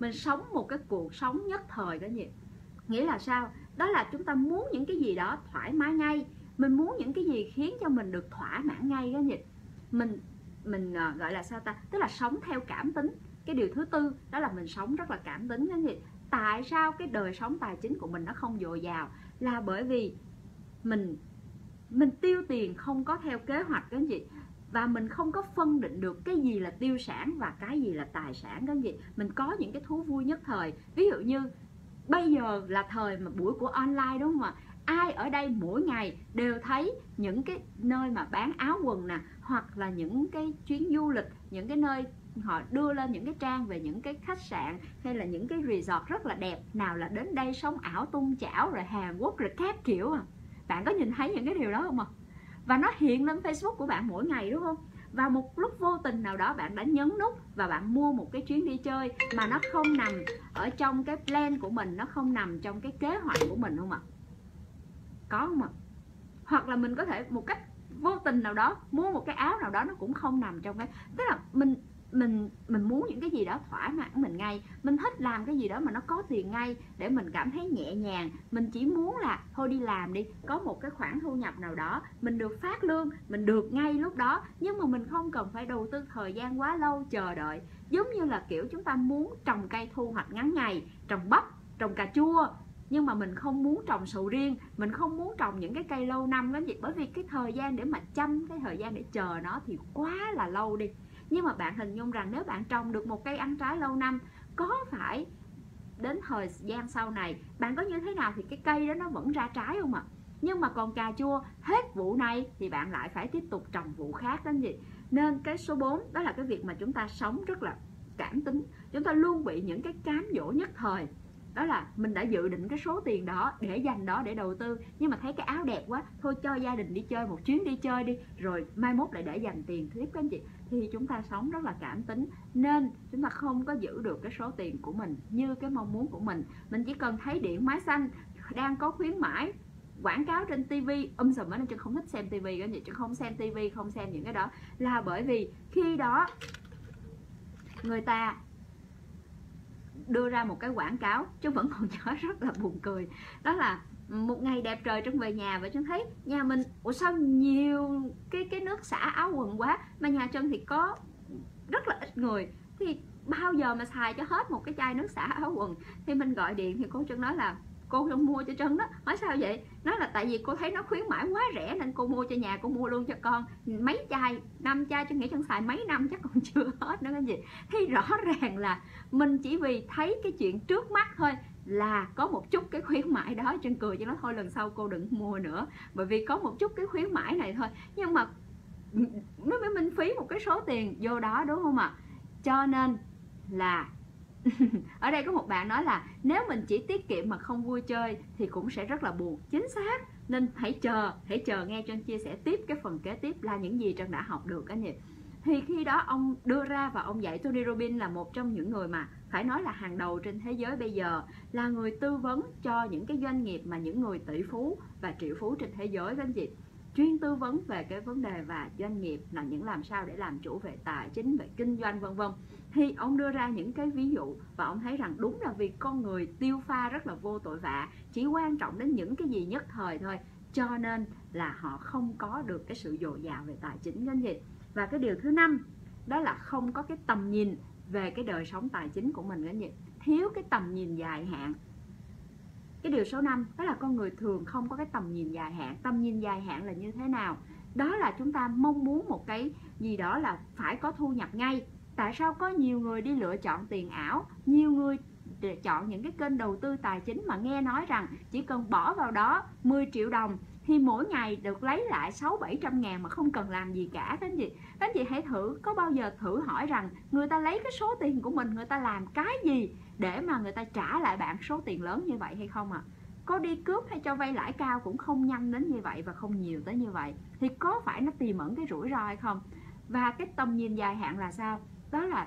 mình sống một cái cuộc sống nhất thời các anh chị. Nghĩa là sao? Đó là chúng ta muốn những cái gì đó thoải mái ngay, mình muốn những cái gì khiến cho mình được thỏa mãn ngay các anh chị. Mình gọi là sao ta, tức là sống theo cảm tính. Cái điều thứ tư đó là mình sống rất là cảm tính các anh chị. Tại sao cái đời sống tài chính của mình nó không dồi dào? Là bởi vì mình tiêu tiền không có theo kế hoạch các anh chị, và mình không có phân định được cái gì là tiêu sản và cái gì là tài sản các anh chị. Mình có những cái thú vui nhất thời, ví dụ như bây giờ là thời mà buổi của online đúng không ạ? Ai ở đây mỗi ngày đều thấy những cái nơi mà bán áo quần nè, hoặc là những cái chuyến du lịch, những cái nơi họ đưa lên những cái trang về những cái khách sạn hay là những cái resort rất là đẹp, nào là đến đây sống ảo tung chảo rồi Hàn Quốc rồi các kiểu à. Bạn có nhìn thấy những cái điều đó không ạ? Và nó hiện lên Facebook của bạn mỗi ngày đúng không? Và một lúc vô tình nào đó bạn đã nhấn nút và bạn mua một cái chuyến đi chơi mà nó không nằm ở trong cái plan của mình, nó không nằm trong cái kế hoạch của mình không ạ? Có không ạ? Hoặc là mình có thể một cách vô tình nào đó mua một cái áo nào đó nó cũng không nằm trong cái, tức là mình muốn những cái gì đó thỏa mãn mình ngay, mình thích làm cái gì đó mà nó có tiền ngay để mình cảm thấy nhẹ nhàng. Mình chỉ muốn là thôi đi làm đi, có một cái khoản thu nhập nào đó, mình được phát lương, mình được ngay lúc đó, nhưng mà mình không cần phải đầu tư thời gian quá lâu chờ đợi. Giống như là kiểu chúng ta muốn trồng cây thu hoạch ngắn ngày, trồng bắp, trồng cà chua, nhưng mà mình không muốn trồng sầu riêng, mình không muốn trồng những cái cây lâu năm đó, bởi vì cái thời gian để mà chăm, cái thời gian để chờ nó thì quá là lâu đi. Nhưng mà bạn hình dung rằng nếu bạn trồng được một cây ăn trái lâu năm, có phải đến thời gian sau này bạn có như thế nào thì cái cây đó nó vẫn ra trái không ạ? Nhưng mà còn cà chua, hết vụ này thì bạn lại phải tiếp tục trồng vụ khác đó gì. Nên cái số 4 đó là cái việc mà chúng ta sống rất là cảm tính. Chúng ta luôn bị những cái cám dỗ nhất thời. Đó là mình đã dự định cái số tiền đó để dành đó để đầu tư, nhưng mà thấy cái áo đẹp quá, thôi cho gia đình đi chơi một chuyến đi chơi đi, rồi mai mốt lại để dành tiền tiếp các anh chị. Thì chúng ta sống rất là cảm tính, nên chúng ta không có giữ được cái số tiền của mình như cái mong muốn của mình. Mình chỉ cần thấy điện máy xanh đang có khuyến mãi, quảng cáo trên tivi sùm á, nên chứ không thích xem tivi các anh chị, chứ không xem tivi, không xem những cái đó, là bởi vì khi đó người ta đưa ra một cái quảng cáo. Chứ vẫn còn nhớ rất là buồn cười, đó là một ngày đẹp trời Trân về nhà và Trân thấy nhà mình ủa sao nhiều cái nước xả áo quần quá, mà nhà Trân thì có rất là ít người, thì bao giờ mà xài cho hết một cái chai nước xả áo quần. Thì mình gọi điện thì cô Trân nói là cô Trân mua cho Trân đó. Nói sao vậy? Nói là tại vì cô thấy nó khuyến mãi quá rẻ nên cô mua cho nhà, cô mua luôn cho con mấy chai, 5 chai, Trân nghĩ Trân xài mấy năm chắc còn chưa hết nữa cái gì. Thì rõ ràng là mình chỉ vì thấy cái chuyện trước mắt thôi là có một chút cái khuyến mãi đó, Trân cười cho nó thôi lần sau cô đừng mua nữa, bởi vì có một chút cái khuyến mãi này thôi, nhưng mà nó mới minh phí một cái số tiền vô đó đúng không ạ? Cho nên là ở đây có một bạn nói là nếu mình chỉ tiết kiệm mà không vui chơi thì cũng sẽ rất là buồn. Chính xác, nên hãy chờ nghe Trân chia sẻ tiếp cái phần kế tiếp là những gì Trân đã học được anh chị. Thì khi đó ông đưa ra và ông dạy, Tony Robbins là một trong những người mà phải nói là hàng đầu trên thế giới bây giờ, là người tư vấn cho những cái doanh nghiệp mà những người tỷ phú và triệu phú trên thế giới các anh chị, chuyên tư vấn về cái vấn đề và doanh nghiệp là những làm sao để làm chủ về tài chính, về kinh doanh vân vân. Thì ông đưa ra những cái ví dụ và ông thấy rằng đúng là vì con người tiêu pha rất là vô tội vạ, chỉ quan trọng đến những cái gì nhất thời thôi, cho nên là họ không có được cái sự dồi dào về tài chính các anh chị. Và cái điều thứ 5 đó là không có cái tầm nhìn về cái đời sống tài chính của mình các anh chị, thiếu cái tầm nhìn dài hạn. Cái điều số 5 đó là con người thường không có cái tầm nhìn dài hạn. Tầm nhìn dài hạn là như thế nào? Đó là chúng ta mong muốn một cái gì đó là phải có thu nhập ngay. Tại sao có nhiều người đi lựa chọn tiền ảo, nhiều người chọn những cái kênh đầu tư tài chính mà nghe nói rằng chỉ cần bỏ vào đó 10 triệu đồng thì mỗi ngày được lấy lại 600-700 ngàn mà không cần làm gì cả các anh chị. Các anh chị hãy thử, có bao giờ thử hỏi rằng người ta lấy cái số tiền của mình, người ta làm cái gì để mà người ta trả lại bạn số tiền lớn như vậy hay không ạ? Có đi cướp hay cho vay lãi cao cũng không nhanh đến như vậy và không nhiều tới như vậy. Thì có phải nó tiềm ẩn cái rủi ro hay không? Và cái tầm nhìn dài hạn là sao? Đó là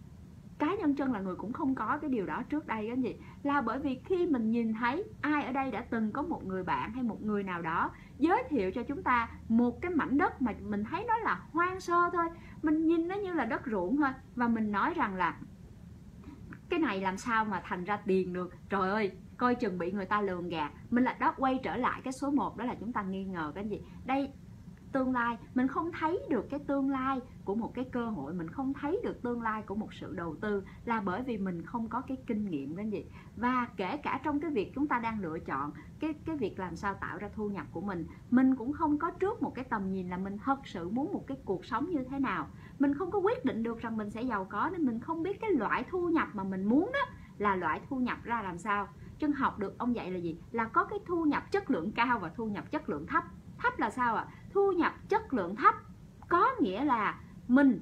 cá nhân Trân là người cũng không có cái điều đó trước đây các anh chị. Là bởi vì khi mình nhìn thấy ai ở đây đã từng có một người bạn hay một người nào đó giới thiệu cho chúng ta một cái mảnh đất mà mình thấy nó là hoang sơ thôi, mình nhìn nó như là đất ruộng thôi, và mình nói rằng là cái này làm sao mà thành ra tiền được, trời ơi, coi chừng bị người ta lường gạt. Mình là đó, quay trở lại cái số 1 đó là chúng ta nghi ngờ cái gì đây. Tương lai, mình không thấy được cái tương lai của một cái cơ hội, mình không thấy được tương lai của một sự đầu tư, là bởi vì mình không có cái kinh nghiệm cái gì. Và kể cả trong cái việc chúng ta đang lựa chọn cái việc làm sao tạo ra thu nhập của mình cũng không có trước một cái tầm nhìn là mình thật sự muốn một cái cuộc sống như thế nào. Mình không có quyết định được rằng mình sẽ giàu có, nên mình không biết cái loại thu nhập mà mình muốn đó là loại thu nhập ra làm sao. Trân học được ông dạy là gì? Là có cái thu nhập chất lượng cao và thu nhập chất lượng thấp. Thấp là sao ạ? Thu nhập chất lượng thấp có nghĩa là mình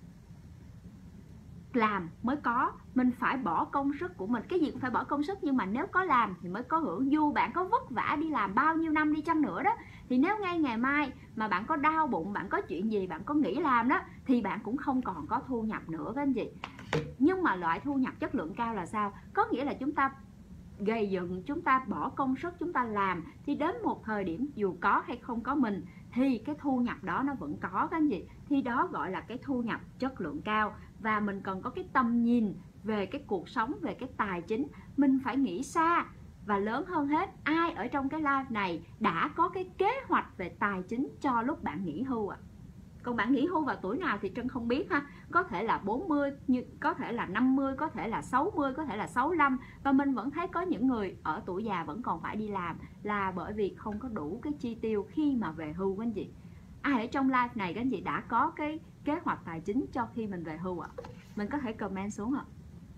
làm mới có, mình phải bỏ công sức của mình, cái gì cũng phải bỏ công sức, nhưng mà nếu có làm thì mới có hưởng. Dù bạn có vất vả đi làm bao nhiêu năm đi chăng nữa đó, thì nếu ngay ngày mai mà bạn có đau bụng, bạn có chuyện gì, bạn có nghỉ làm đó, thì bạn cũng không còn có thu nhập nữa các anh chị. Nhưng mà loại thu nhập chất lượng cao là sao? Có nghĩa là chúng ta gây dựng, chúng ta bỏ công sức, chúng ta làm, thì đến một thời điểm dù có hay không có mình thì cái thu nhập đó nó vẫn có các anh chị. Thì đó gọi là cái thu nhập chất lượng cao. Và mình cần có cái tầm nhìn về cái cuộc sống, về cái tài chính. Mình phải nghĩ xa. Và lớn hơn hết, ai ở trong cái live này đã có cái kế hoạch về tài chính cho lúc bạn nghỉ hưu ạ? Còn bạn nghỉ hưu vào tuổi nào thì Trân không biết ha. Có thể là 40, có thể là 50, có thể là 60, có thể là 65. Và mình vẫn thấy có những người ở tuổi già vẫn còn phải đi làm, là bởi vì không có đủ cái chi tiêu khi mà về hưu các anh chị. Ai ở trong live này các anh chị đã có cái kế hoạch tài chính cho khi mình về hưu ạ? Mình có thể comment xuống ạ.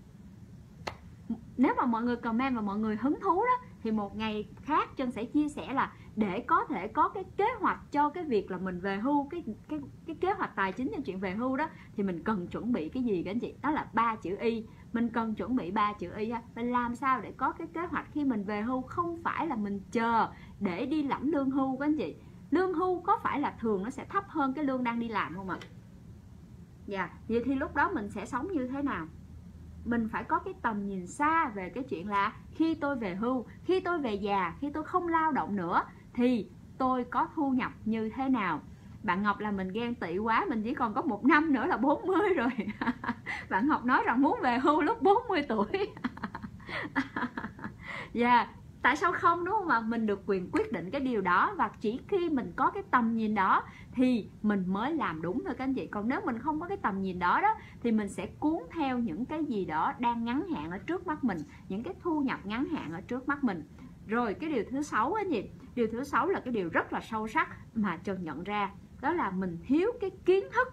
Nếu mà mọi người comment và mọi người hứng thú đó, thì một ngày khác Trân sẽ chia sẻ là để có thể có cái kế hoạch cho cái việc là mình về hưu, cái kế hoạch tài chính cho chuyện về hưu đó, thì mình cần chuẩn bị cái gì các anh chị? Đó là 3 chữ Y. Mình cần chuẩn bị 3 chữ Y. Mình làm sao để có cái kế hoạch khi mình về hưu, không phải là mình chờ để đi lãnh lương hưu các anh chị. Lương hưu có phải là thường nó sẽ thấp hơn cái lương đang đi làm không ạ? Dạ, vậy thì lúc đó mình sẽ sống như thế nào? Mình phải có cái tầm nhìn xa về cái chuyện là khi tôi về hưu, khi tôi về già, khi tôi không lao động nữa thì tôi có thu nhập như thế nào. Bạn Ngọc là mình ghen tị quá, mình chỉ còn có 1 năm nữa là 40 rồi. Bạn Ngọc nói rằng muốn về hưu lúc 40 tuổi. Dạ, tại sao không, đúng không ạ? Mình được quyền quyết định cái điều đó, và chỉ khi mình có cái tầm nhìn đó thì mình mới làm đúng thôi các anh chị. Còn nếu mình không có cái tầm nhìn đó thì mình sẽ cuốn theo những cái gì đó đang ngắn hạn ở trước mắt mình, những cái thu nhập ngắn hạn ở trước mắt mình. Rồi cái điều thứ 6 anh chị, điều thứ 6 là cái điều rất là sâu sắc mà Trân nhận ra, đó là mình thiếu cái kiến thức.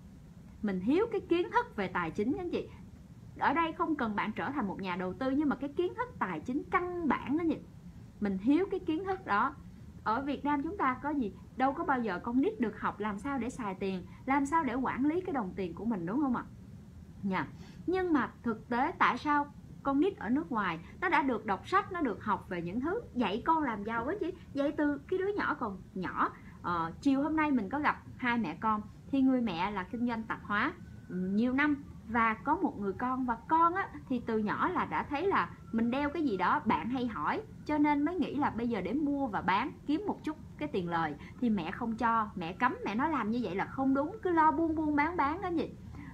Mình thiếu cái kiến thức về tài chính anh chị. Ở đây không cần bạn trở thành một nhà đầu tư, nhưng mà cái kiến thức tài chính căn bản đó nhỉ, mình thiếu cái kiến thức đó. Ở Việt Nam chúng ta có gì đâu có bao giờ con nít được học làm sao để xài tiền, làm sao để quản lý cái đồng tiền của mình, đúng không ạ? Nha. Nhưng mà thực tế tại sao con nít ở nước ngoài nó đã được đọc sách, nó được học về những thứ dạy con làm giàu ấy chứ, dạy từ cái đứa nhỏ còn nhỏ. Chiều hôm nay mình có gặp 2 mẹ con, thì người mẹ là kinh doanh tạp hóa nhiều năm, và có một người con, và con á, thì từ nhỏ là đã thấy là mình đeo cái gì đó bạn hay hỏi, cho nên mới nghĩ là bây giờ để mua và bán kiếm một chút cái tiền lời, thì mẹ không cho, mẹ cấm, mẹ nói làm như vậy là không đúng, cứ lo buôn buôn bán đó gì.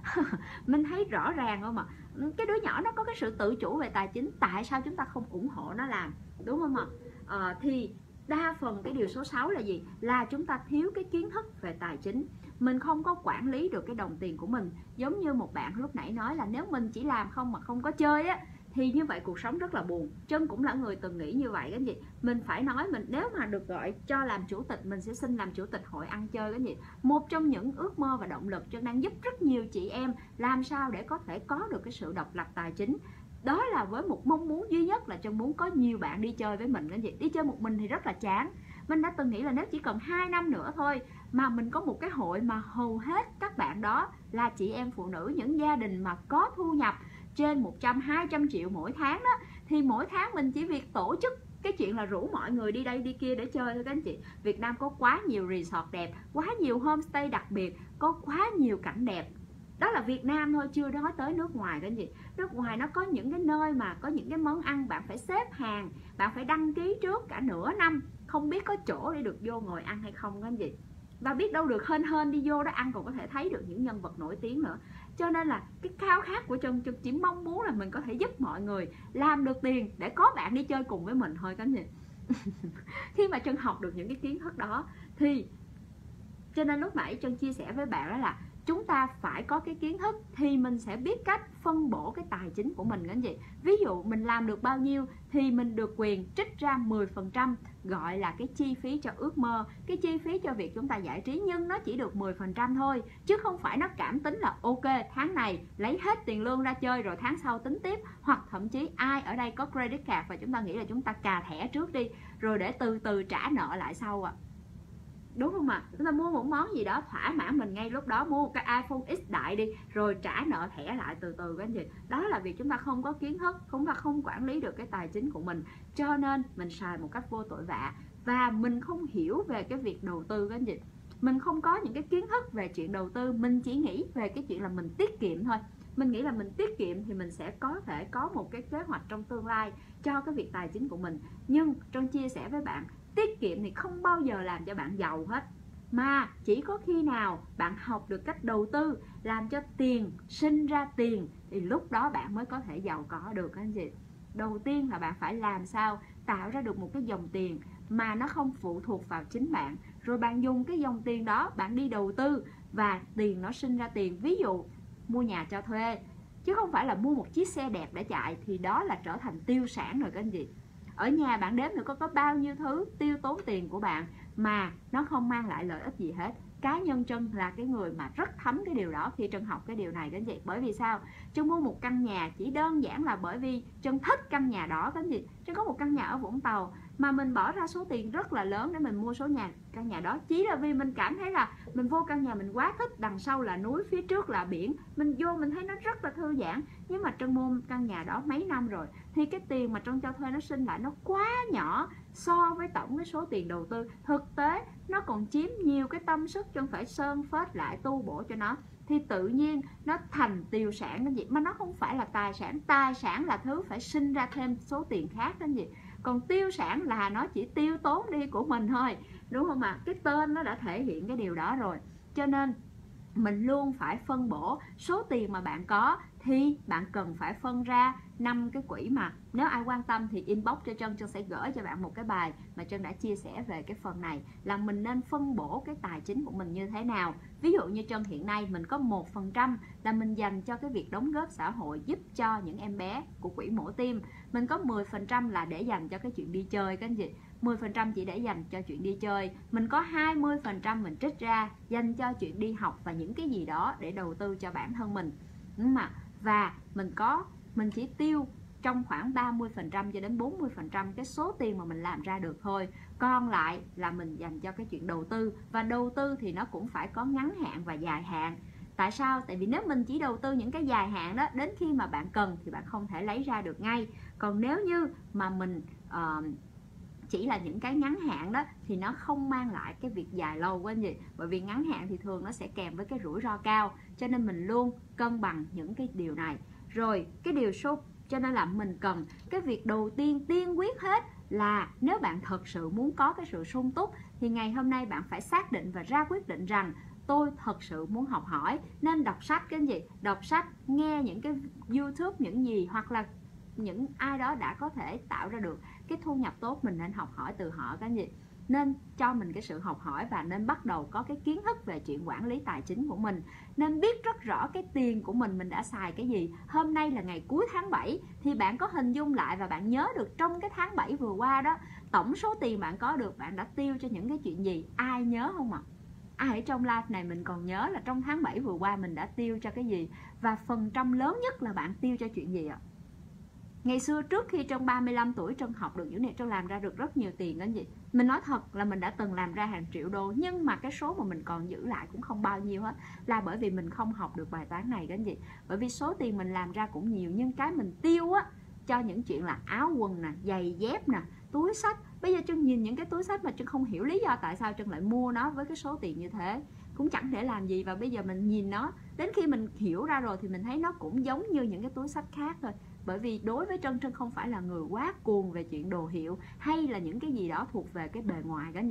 Mình thấy rõ ràng không ạ? Cái đứa nhỏ nó có cái sự tự chủ về tài chính, tại sao chúng ta không ủng hộ nó làm, đúng không ạ? Thì đa phần cái điều số 6 là gì? Là chúng ta thiếu cái kiến thức về tài chính. Mình không có quản lý được cái đồng tiền của mình. Giống như một bạn lúc nãy nói là nếu mình chỉ làm không mà không có chơi á, thì như vậy cuộc sống rất là buồn. Trân cũng là người từng nghĩ như vậy các chị. Mình phải nói, mình nếu mà được gọi cho làm chủ tịch, mình sẽ xin làm chủ tịch hội ăn chơi các chị. Một trong những ước mơ và động lực Trân đang giúp rất nhiều chị em làm sao để có thể có được cái sự độc lập tài chính. Đó là với một mong muốn duy nhất là Trân muốn có nhiều bạn đi chơi với mình các chị. Đi chơi một mình thì rất là chán. Mình đã từng nghĩ là nếu chỉ cần 2 năm nữa thôi mà mình có một cái hội mà hầu hết các bạn đó là chị em phụ nữ, những gia đình mà có thu nhập trên 100-200 triệu mỗi tháng đó, thì mỗi tháng mình chỉ việc tổ chức cái chuyện là rủ mọi người đi đây đi kia để chơi thôi các anh chị. Việt Nam có quá nhiều resort đẹp, quá nhiều homestay đặc biệt, có quá nhiều cảnh đẹp. Đó là Việt Nam thôi, chưa nói tới nước ngoài các anh chị. Nước ngoài nó có những cái nơi mà có những cái món ăn bạn phải xếp hàng, bạn phải đăng ký trước cả nửa năm, không biết có chỗ để được vô ngồi ăn hay không các anh chị. Và biết đâu được hên đi vô đó ăn còn có thể thấy được những nhân vật nổi tiếng nữa. Cho nên là cái khao khát của Trân chỉ mong muốn là mình có thể giúp mọi người làm được tiền để có bạn đi chơi cùng với mình thôi các anh chị. Khi mà Trân học được những cái kiến thức đó thì cho nên lúc nãy Trân chia sẻ với bạn đó là chúng ta phải có cái kiến thức thì mình sẽ biết cách phân bổ cái tài chính của mình các anh chị. Ví dụ mình làm được bao nhiêu thì mình được quyền trích ra 10%, gọi là cái chi phí cho ước mơ, cái chi phí cho việc chúng ta giải trí, nhưng nó chỉ được 10% thôi, chứ không phải nó cảm tính là ok tháng này lấy hết tiền lương ra chơi rồi tháng sau tính tiếp. Hoặc thậm chí ai ở đây có credit card và chúng ta nghĩ là chúng ta cà thẻ trước đi rồi để từ từ trả nợ lại sau ạ. Đúng không ạ? Chúng ta mua một món gì đó thỏa mãn mình ngay lúc đó, mua một cái iPhone X đại đi rồi trả nợ thẻ lại từ từ các anh chị. Đó là vì chúng ta không có kiến thức, chúng ta không quản lý được cái tài chính của mình, cho nên mình xài một cách vô tội vạ. Và mình không hiểu về cái việc đầu tư các anh chị. Mình không có những cái kiến thức về chuyện đầu tư, mình chỉ nghĩ về cái chuyện là mình tiết kiệm thôi. Mình nghĩ là mình tiết kiệm thì mình sẽ có thể có một cái kế hoạch trong tương lai cho cái việc tài chính của mình. Nhưng trong chia sẻ với bạn, tiết kiệm thì không bao giờ làm cho bạn giàu hết, mà chỉ có khi nào bạn học được cách đầu tư, làm cho tiền sinh ra tiền thì lúc đó bạn mới có thể giàu có được các anh chị. Đầu tiên là bạn phải làm sao tạo ra được một cái dòng tiền mà nó không phụ thuộc vào chính bạn, rồi bạn dùng cái dòng tiền đó bạn đi đầu tư và tiền nó sinh ra tiền. Ví dụ mua nhà cho thuê, chứ không phải là mua một chiếc xe đẹp để chạy, thì đó là trở thành tiêu sản rồi các anh chị. Ở nhà bạn đếm được có bao nhiêu thứ tiêu tốn tiền của bạn mà nó không mang lại lợi ích gì hết. Cá nhân Trân là cái người mà rất thấm cái điều đó khi Trân học cái điều này các anh chị. Bởi vì sao? Trân mua một căn nhà chỉ đơn giản là bởi vì Trân thích căn nhà đó các anh chị. Trân có một căn nhà ở Vũng Tàu mà mình bỏ ra số tiền rất là lớn để mình mua căn nhà đó, chỉ là vì mình cảm thấy là mình vô căn nhà mình quá thích, đằng sau là núi, phía trước là biển, mình vô mình thấy nó rất là thư giãn. Nhưng mà Trân mua căn nhà đó mấy năm rồi thì cái tiền mà Trân cho thuê nó sinh lại nó quá nhỏ so với tổng cái số tiền đầu tư. Thực tế nó còn chiếm nhiều cái tâm sức Trân phải sơn phết lại tu bổ cho nó, thì tự nhiên nó thành tiêu sản cái gì. Mà nó không phải là tài sản, tài sản là thứ phải sinh ra thêm số tiền khác cái gì. Còn tiêu sản là nó chỉ tiêu tốn đi của mình thôi, đúng không ạ? Cái tên nó đã thể hiện cái điều đó rồi. Cho nên mình luôn phải phân bổ số tiền mà bạn có thì bạn cần phải phân ra 5 cái quỹ. Mà nếu ai quan tâm thì inbox cho Trân sẽ gửi cho bạn một cái bài mà Trân đã chia sẻ về cái phần này, là mình nên phân bổ cái tài chính của mình như thế nào. Ví dụ như Trân hiện nay mình có 1% là mình dành cho cái việc đóng góp xã hội giúp cho những em bé của quỹ mổ tim. Mình có 10% là để dành cho cái chuyện đi chơi các anh chị. 10% chỉ để dành cho chuyện đi chơi. Mình có 20% mình trích ra dành cho chuyện đi học và những cái gì đó để đầu tư cho bản thân mình. Và mình chỉ tiêu trong khoảng 30% cho đến 40% cái số tiền mà mình làm ra được thôi. Còn lại là mình dành cho cái chuyện đầu tư. Và đầu tư thì nó cũng phải có ngắn hạn và dài hạn. Tại sao? Tại vì nếu mình chỉ đầu tư những cái dài hạn đó, đến khi mà bạn cần thì bạn không thể lấy ra được ngay. Còn nếu như mà mình chỉ là những cái ngắn hạn đó thì nó không mang lại cái việc dài lâu của anh chị. Bởi vì ngắn hạn thì thường nó sẽ kèm với cái rủi ro cao. Cho nên mình luôn cân bằng những cái điều này. Rồi cái điều số, cho nên là mình cần cái việc đầu tiên tiên quyết hết là nếu bạn thật sự muốn có cái sự sung túc thì ngày hôm nay bạn phải xác định và ra quyết định rằng tôi thật sự muốn học hỏi. Nên đọc sách cái gì? Đọc sách, nghe những cái YouTube những gì, hoặc là những ai đó đã có thể tạo ra được cái thu nhập tốt, mình nên học hỏi từ họ cái gì. Nên cho mình cái sự học hỏi và nên bắt đầu có cái kiến thức về chuyện quản lý tài chính của mình. Nên biết rất rõ cái tiền của mình đã xài cái gì. Hôm nay là ngày cuối tháng 7 thì bạn có hình dung lại và bạn nhớ được trong cái tháng 7 vừa qua đó, tổng số tiền bạn có được bạn đã tiêu cho những cái chuyện gì. Ai nhớ không ạ? Ai ở trong live này mình còn nhớ là trong tháng 7 vừa qua mình đã tiêu cho cái gì, và phần trăm lớn nhất là bạn tiêu cho chuyện gì ạ? Ngày xưa trước khi Trân 35 tuổi Trân học được những này, Trân làm ra được rất nhiều tiền đó gì. Mình nói thật là mình đã từng làm ra hàng triệu đô, nhưng mà cái số mà mình còn giữ lại cũng không bao nhiêu hết, là bởi vì mình không học được bài toán này đó gì. Bởi vì số tiền mình làm ra cũng nhiều, nhưng cái mình tiêu á cho những chuyện là áo quần nè, giày dép nè, túi xách. Bây giờ Trân nhìn những cái túi xách mà Trân không hiểu lý do tại sao Trân lại mua nó với cái số tiền như thế, cũng chẳng để làm gì. Và bây giờ mình nhìn nó, đến khi mình hiểu ra rồi thì mình thấy nó cũng giống như những cái túi xách khác thôi. Bởi vì đối với Trân không phải là người quá cuồng về chuyện đồ hiệu hay là những cái gì đó thuộc về cái bề ngoài cái gì.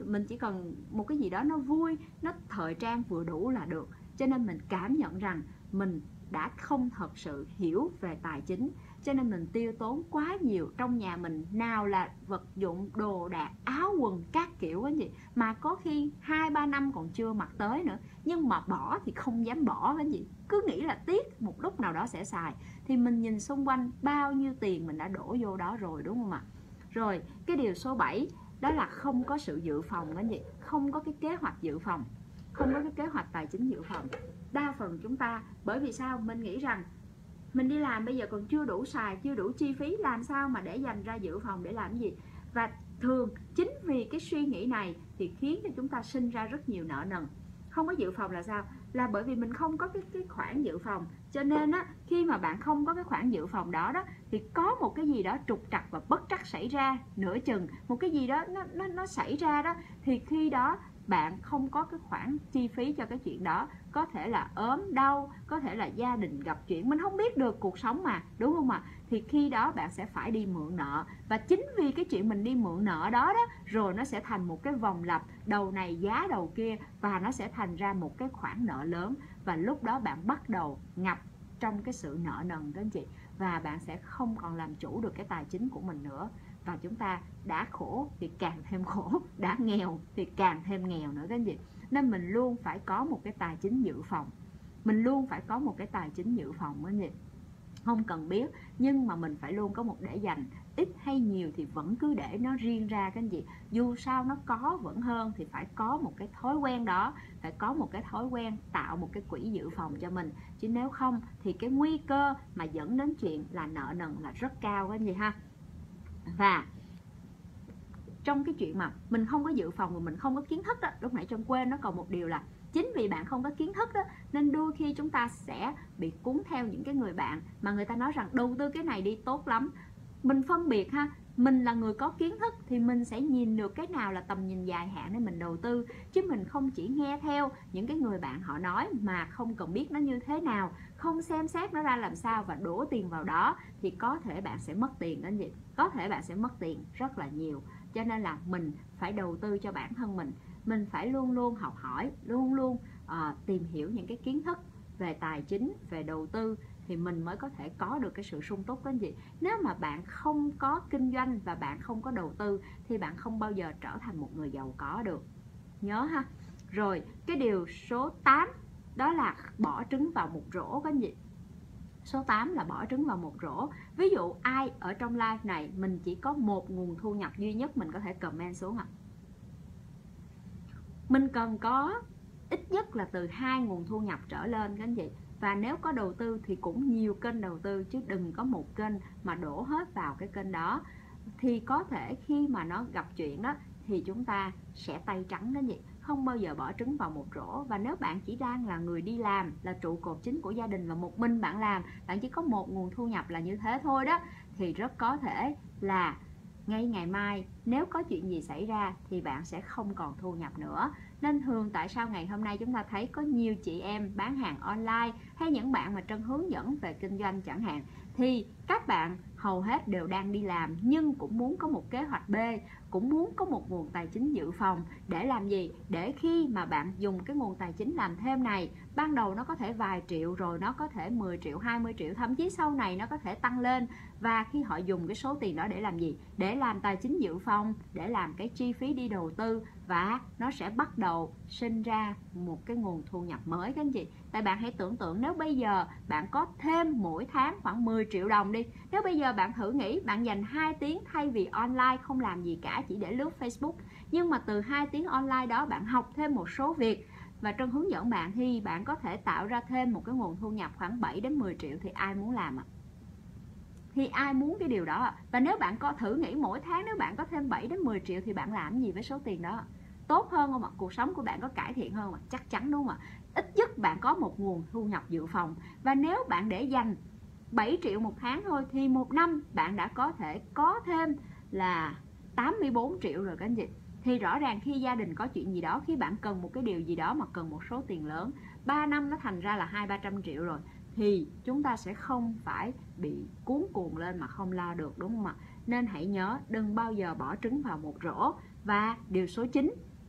mình chỉ cần một cái gì đó nó vui, nó thời trang vừa đủ là được. Cho nên mình cảm nhận rằng mình đã không thật sự hiểu về tài chính, cho nên mình tiêu tốn quá nhiều. Trong nhà mình nào là vật dụng, đồ đạc, áo quần các kiểu cái gì mà có khi 2-3 năm còn chưa mặc tới nữa, nhưng mà bỏ thì không dám bỏ cái gì, cứ nghĩ là tiếc, một lúc nào đó sẽ xài. Thì mình nhìn xung quanh bao nhiêu tiền mình đã đổ vô đó rồi, đúng không ạ? Rồi cái điều số 7 đó là không có sự dự phòng cái gì, không có cái kế hoạch dự phòng, không có cái kế hoạch tài chính dự phòng. Đa phần chúng ta, bởi vì sao? Mình nghĩ rằng mình đi làm bây giờ còn chưa đủ xài, chưa đủ chi phí, làm sao mà để dành ra dự phòng để làm gì. Và thường chính vì cái suy nghĩ này thì khiến cho chúng ta sinh ra rất nhiều nợ nần. Không có dự phòng là sao? Là bởi vì mình không có cái khoản dự phòng. Cho nên á, khi mà bạn không có cái khoản dự phòng đó thì có một cái gì đó trục trặc và bất trắc xảy ra, nửa chừng một cái gì đó nó xảy ra đó, thì khi đó bạn không có cái khoản chi phí cho cái chuyện đó. Có thể là ốm đau, có thể là gia đình gặp chuyện, mình không biết được, cuộc sống mà, đúng không ạ? Thì khi đó bạn sẽ phải đi mượn nợ. Và chính vì cái chuyện mình đi mượn nợ đó rồi nó sẽ thành một cái vòng lặp, đầu này giá đầu kia, và nó sẽ thành ra một cái khoản nợ lớn. Và lúc đó bạn bắt đầu ngập trong cái sự nợ nần đó anh chị, và bạn sẽ không còn làm chủ được cái tài chính của mình nữa. Và chúng ta đã khổ thì càng thêm khổ, đã nghèo thì càng thêm nghèo nữa các anh chị. Nên mình luôn phải có một cái tài chính dự phòng. Mình luôn phải có một cái tài chính dự phòng các anh chị. Không cần biết, nhưng mà mình phải luôn có một để dành. Ít hay nhiều thì vẫn cứ để nó riêng ra các anh chị. Dù sao nó có vẫn hơn, thì phải có một cái thói quen đó. Phải có một cái thói quen tạo một cái quỹ dự phòng cho mình. Chứ nếu không thì cái nguy cơ mà dẫn đến chuyện là nợ nần là rất cao các anh chị ha. Và trong cái chuyện mà mình không có dự phòng và mình không có kiến thức đó, lúc nãy Trân quên nó còn một điều là chính vì bạn không có kiến thức đó, nên đôi khi chúng ta sẽ bị cuốn theo những cái người bạn mà người ta nói rằng đầu tư cái này đi tốt lắm. Mình phân biệt ha, mình là người có kiến thức thì mình sẽ nhìn được cái nào là tầm nhìn dài hạn để mình đầu tư, chứ mình không chỉ nghe theo những cái người bạn họ nói mà không cần biết nó như thế nào, không xem xét nó ra làm sao và đổ tiền vào đó, thì có thể bạn sẽ mất tiền đó anh chị. Có thể bạn sẽ mất tiền rất là nhiều. Cho nên là mình phải đầu tư cho bản thân mình phải luôn luôn học hỏi, luôn luôn tìm hiểu những cái kiến thức về tài chính, về đầu tư, thì mình mới có thể có được cái sự sung túc đó anh chị. Nếu mà bạn không có kinh doanh và bạn không có đầu tư thì bạn không bao giờ trở thành một người giàu có được. Nhớ ha. Rồi cái điều số 8 đó là bỏ trứng vào một rổ các anh chị. Số 8 là bỏ trứng vào một rổ. Ví dụ ai ở trong live này mình chỉ có một nguồn thu nhập duy nhất, mình có thể comment xuống ạ. Mình cần có ít nhất là từ 2 nguồn thu nhập trở lên các anh chị. Và nếu có đầu tư thì cũng nhiều kênh đầu tư, chứ đừng có một kênh mà đổ hết vào cái kênh đó. Thì có thể khi mà nó gặp chuyện đó thì chúng ta sẽ tay trắng đó anh chị. Không bao giờ bỏ trứng vào một rổ. Và nếu bạn chỉ đang là người đi làm, là trụ cột chính của gia đình và một mình bạn làm, bạn chỉ có một nguồn thu nhập là như thế thôi đó, thì rất có thể là ngay ngày mai nếu có chuyện gì xảy ra thì bạn sẽ không còn thu nhập nữa. Nên thường tại sao ngày hôm nay chúng ta thấy có nhiều chị em bán hàng online, hay những bạn mà Trân hướng dẫn về kinh doanh chẳng hạn, thì các bạn hầu hết đều đang đi làm nhưng cũng muốn có một kế hoạch B, cũng muốn có một nguồn tài chính dự phòng. Để làm gì? Để khi mà bạn dùng cái nguồn tài chính làm thêm này, ban đầu nó có thể vài triệu, rồi nó có thể 10 triệu, 20 triệu, thậm chí sau này nó có thể tăng lên. Và khi họ dùng cái số tiền đó để làm gì? Để làm tài chính dự phòng, để làm cái chi phí đi đầu tư, và nó sẽ bắt đầu sinh ra một cái nguồn thu nhập mới các anh chị. Tại bạn hãy tưởng tượng nếu bây giờ bạn có thêm mỗi tháng khoảng 10 triệu đồng đi. Nếu bây giờ bạn thử nghĩ bạn dành 2 tiếng thay vì online không làm gì cả, chỉ để lướt Facebook, nhưng mà từ 2 tiếng online đó bạn học thêm một số việc và Trân hướng dẫn bạn, thì bạn có thể tạo ra thêm một cái nguồn thu nhập khoảng 7 đến 10 triệu, thì ai muốn làm ạ? Thì ai muốn cái điều đó? Và nếu bạn có thử nghĩ mỗi tháng nếu bạn có thêm 7 đến 10 triệu thì bạn làm gì với số tiền đó? Tốt hơn không ạ? Cuộc sống của bạn có cải thiện hơn không ạ? Chắc chắn đúng không ạ? Ít nhất bạn có một nguồn thu nhập dự phòng. Và nếu bạn để dành 7 triệu một tháng thôi thì một năm bạn đã có thể có thêm là 84 triệu rồi các anh chị. Thì rõ ràng khi gia đình có chuyện gì đó, khi bạn cần một cái điều gì đó mà cần một số tiền lớn, 3 năm nó thành ra là 200-300 triệu rồi, thì chúng ta sẽ không phải bị cuốn cuồng lên mà không lo được, đúng không ạ? Nên hãy nhớ đừng bao giờ bỏ trứng vào một rổ. Và điều số 9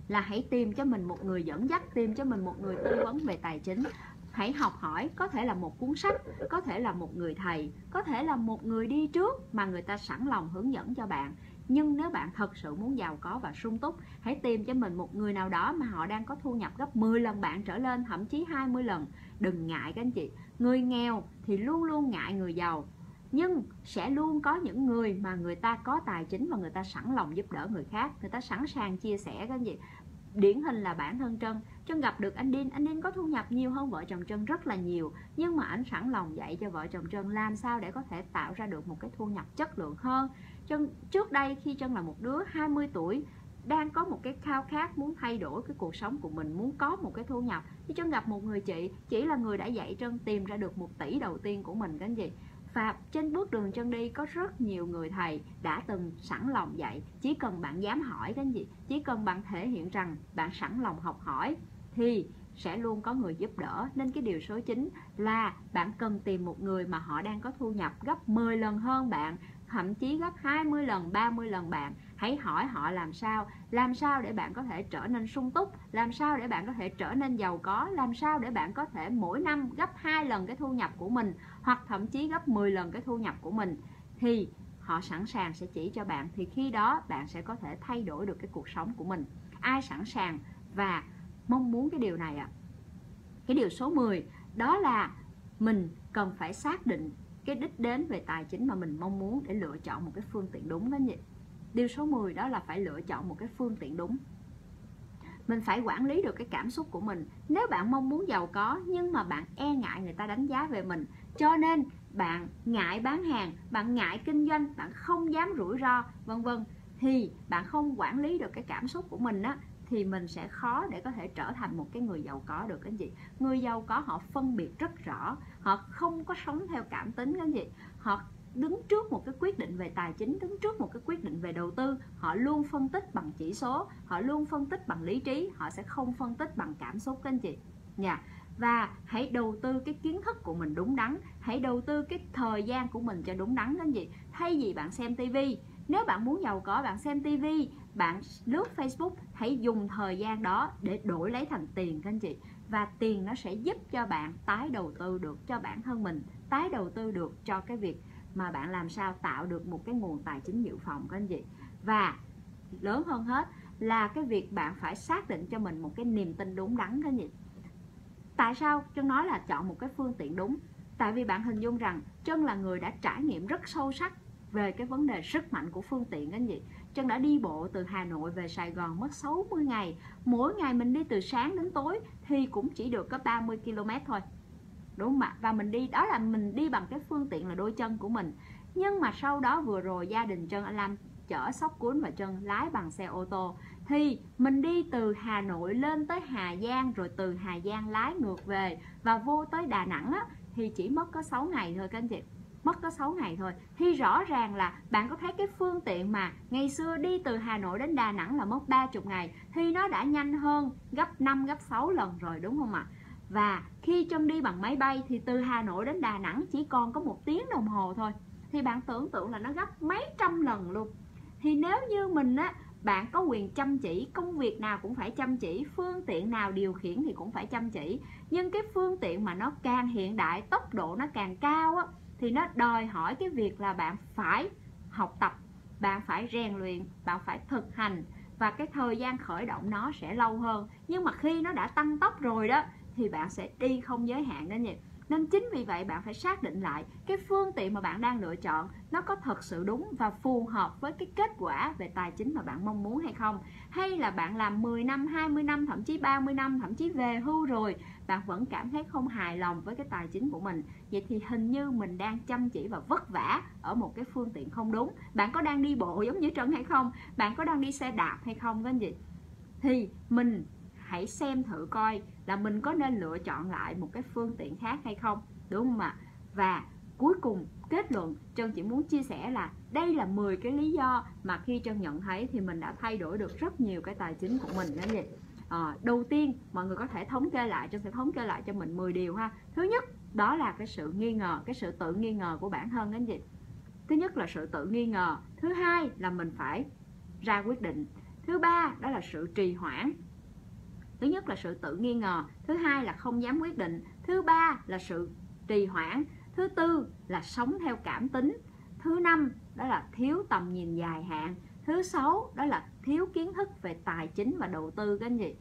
là hãy tìm cho mình một người dẫn dắt, tìm cho mình một người tư vấn về tài chính. Hãy học hỏi, có thể là một cuốn sách, có thể là một người thầy, có thể là một người đi trước mà người ta sẵn lòng hướng dẫn cho bạn. Nhưng nếu bạn thật sự muốn giàu có và sung túc, hãy tìm cho mình một người nào đó mà họ đang có thu nhập gấp 10 lần bạn trở lên, thậm chí 20 lần. Đừng ngại các anh chị. Người nghèo thì luôn luôn ngại người giàu, nhưng sẽ luôn có những người mà người ta có tài chính và người ta sẵn lòng giúp đỡ người khác, người ta sẵn sàng chia sẻ các anh chị. Điển hình là bản thân Trân gặp được anh Đin có thu nhập nhiều hơn vợ chồng Trân rất là nhiều, nhưng mà anh sẵn lòng dạy cho vợ chồng Trân làm sao để có thể tạo ra được một cái thu nhập chất lượng hơn. Trước đây khi Trân là một đứa 20 tuổi đang có một cái khao khát muốn thay đổi cái cuộc sống của mình, muốn có một cái thu nhập, thì Trân gặp một người chị là người đã dạy Trân tìm ra được 1 tỷ đầu tiên của mình các anh chị. Và trên bước đường Trân đi có rất nhiều người thầy đã từng sẵn lòng dạy. Chỉ cần bạn dám hỏi các anh chị, chỉ cần bạn thể hiện rằng bạn sẵn lòng học hỏi thì sẽ luôn có người giúp đỡ. Nên cái điều số 9 là bạn cần tìm một người mà họ đang có thu nhập gấp 10 lần hơn bạn, thậm chí gấp 20 lần, 30 lần bạn. Hãy hỏi họ làm sao để bạn có thể trở nên sung túc, làm sao để bạn có thể trở nên giàu có, làm sao để bạn có thể mỗi năm gấp 2 lần cái thu nhập của mình, hoặc thậm chí gấp 10 lần cái thu nhập của mình. Thì họ sẵn sàng sẽ chỉ cho bạn, thì khi đó bạn sẽ có thể thay đổi được cái cuộc sống của mình. Ai sẵn sàng và mong muốn cái điều này ạ? Cái điều số 10 đó là mình cần phải xác định cái đích đến về tài chính mà mình mong muốn để lựa chọn một cái phương tiện đúng đó nhỉ. Điều số 10 đó là phải lựa chọn một cái phương tiện đúng. Mình phải quản lý được cái cảm xúc của mình. Nếu bạn mong muốn giàu có nhưng mà bạn e ngại người ta đánh giá về mình, cho nên bạn ngại bán hàng, bạn ngại kinh doanh, bạn không dám rủi ro, vân vân, thì bạn không quản lý được cái cảm xúc của mình á, thì mình sẽ khó để có thể trở thành một cái người giàu có được các anh chị. Người giàu có họ phân biệt rất rõ, họ không có sống theo cảm tính các anh chị. Họ đứng trước một cái quyết định về tài chính, đứng trước một cái quyết định về đầu tư, họ luôn phân tích bằng chỉ số, họ luôn phân tích bằng lý trí, họ sẽ không phân tích bằng cảm xúc các anh chị nha. Và hãy đầu tư cái kiến thức của mình đúng đắn, hãy đầu tư cái thời gian của mình cho đúng đắn các anh chị. Thay vì bạn xem tivi, nếu bạn muốn giàu có, bạn xem tivi, bạn lướt Facebook, hãy dùng thời gian đó để đổi lấy thành tiền các anh chị. Và tiền nó sẽ giúp cho bạn tái đầu tư được cho bản thân mình, tái đầu tư được cho cái việc mà bạn làm sao tạo được một cái nguồn tài chính dự phòng các anh chị. Và lớn hơn hết là cái việc bạn phải xác định cho mình một cái niềm tin đúng đắn các anh chị. Tại sao Trân nói là chọn một cái phương tiện đúng? Tại vì bạn hình dung rằng Trân là người đã trải nghiệm rất sâu sắc về cái vấn đề sức mạnh của phương tiện các anh chị. Trân đã đi bộ từ Hà Nội về Sài Gòn mất 60 ngày. Mỗi ngày mình đi từ sáng đến tối thì cũng chỉ được có 30 km thôi, đúng không ạ? Và mình đi, đó là mình đi bằng cái phương tiện là đôi chân của mình. Nhưng mà sau đó vừa rồi gia đình Trân, anh Lam chở Sóc Cuốn và Trân lái bằng xe ô tô, thì mình đi từ Hà Nội lên tới Hà Giang, rồi từ Hà Giang lái ngược về và vô tới Đà Nẵng á, thì chỉ mất có 6 ngày thôi các anh chị. Mất có 6 ngày thôi. Thì rõ ràng là bạn có thấy cái phương tiện mà ngày xưa đi từ Hà Nội đến Đà Nẵng là mất 30 ngày, thì nó đã nhanh hơn gấp 5, gấp 6 lần rồi, đúng không ạ? Và khi Trân đi bằng máy bay thì từ Hà Nội đến Đà Nẵng chỉ còn có 1 tiếng đồng hồ thôi. Thì bạn tưởng tượng là nó gấp mấy trăm lần luôn. Thì nếu như mình á, bạn có quyền chăm chỉ, công việc nào cũng phải chăm chỉ, phương tiện nào điều khiển thì cũng phải chăm chỉ. Nhưng cái phương tiện mà nó càng hiện đại, tốc độ nó càng cao á, thì nó đòi hỏi cái việc là bạn phải học tập, bạn phải rèn luyện, bạn phải thực hành, và cái thời gian khởi động nó sẽ lâu hơn. Nhưng mà khi nó đã tăng tốc rồi đó thì bạn sẽ đi không giới hạn đó nhỉ. Nên chính vì vậy bạn phải xác định lại cái phương tiện mà bạn đang lựa chọn nó có thật sự đúng và phù hợp với cái kết quả về tài chính mà bạn mong muốn hay không. Hay là bạn làm 10 năm, 20 năm, thậm chí 30 năm, thậm chí về hưu rồi, bạn vẫn cảm thấy không hài lòng với cái tài chính của mình. Vậy thì hình như mình đang chăm chỉ và vất vả ở một cái phương tiện không đúng. Bạn có đang đi bộ giống như Trân hay không? Bạn có đang đi xe đạp hay không các anh chị? Thì mình hãy xem thử coi là mình có nên lựa chọn lại một cái phương tiện khác hay không, đúng không ạ? Và cuối cùng kết luận Trân chỉ muốn chia sẻ là đây là 10 cái lý do mà khi Trân nhận thấy thì mình đã thay đổi được rất nhiều cái tài chính của mình đó nhỉ. Đầu tiên mọi người có thể thống kê lại, Trân sẽ thống kê lại cho mình 10 điều ha. Thứ nhất đó là cái sự nghi ngờ, cái sự tự nghi ngờ của bản thân đó nhỉ. Thứ nhất là sự tự nghi ngờ. Thứ hai là mình phải ra quyết định. Thứ ba đó là sự trì hoãn. Thứ nhất là sự tự nghi ngờ, thứ hai là không dám quyết định, thứ ba là sự trì hoãn, thứ tư là sống theo cảm tính, thứ năm đó là thiếu tầm nhìn dài hạn, thứ sáu đó là thiếu kiến thức về tài chính và đầu tư các anh chị,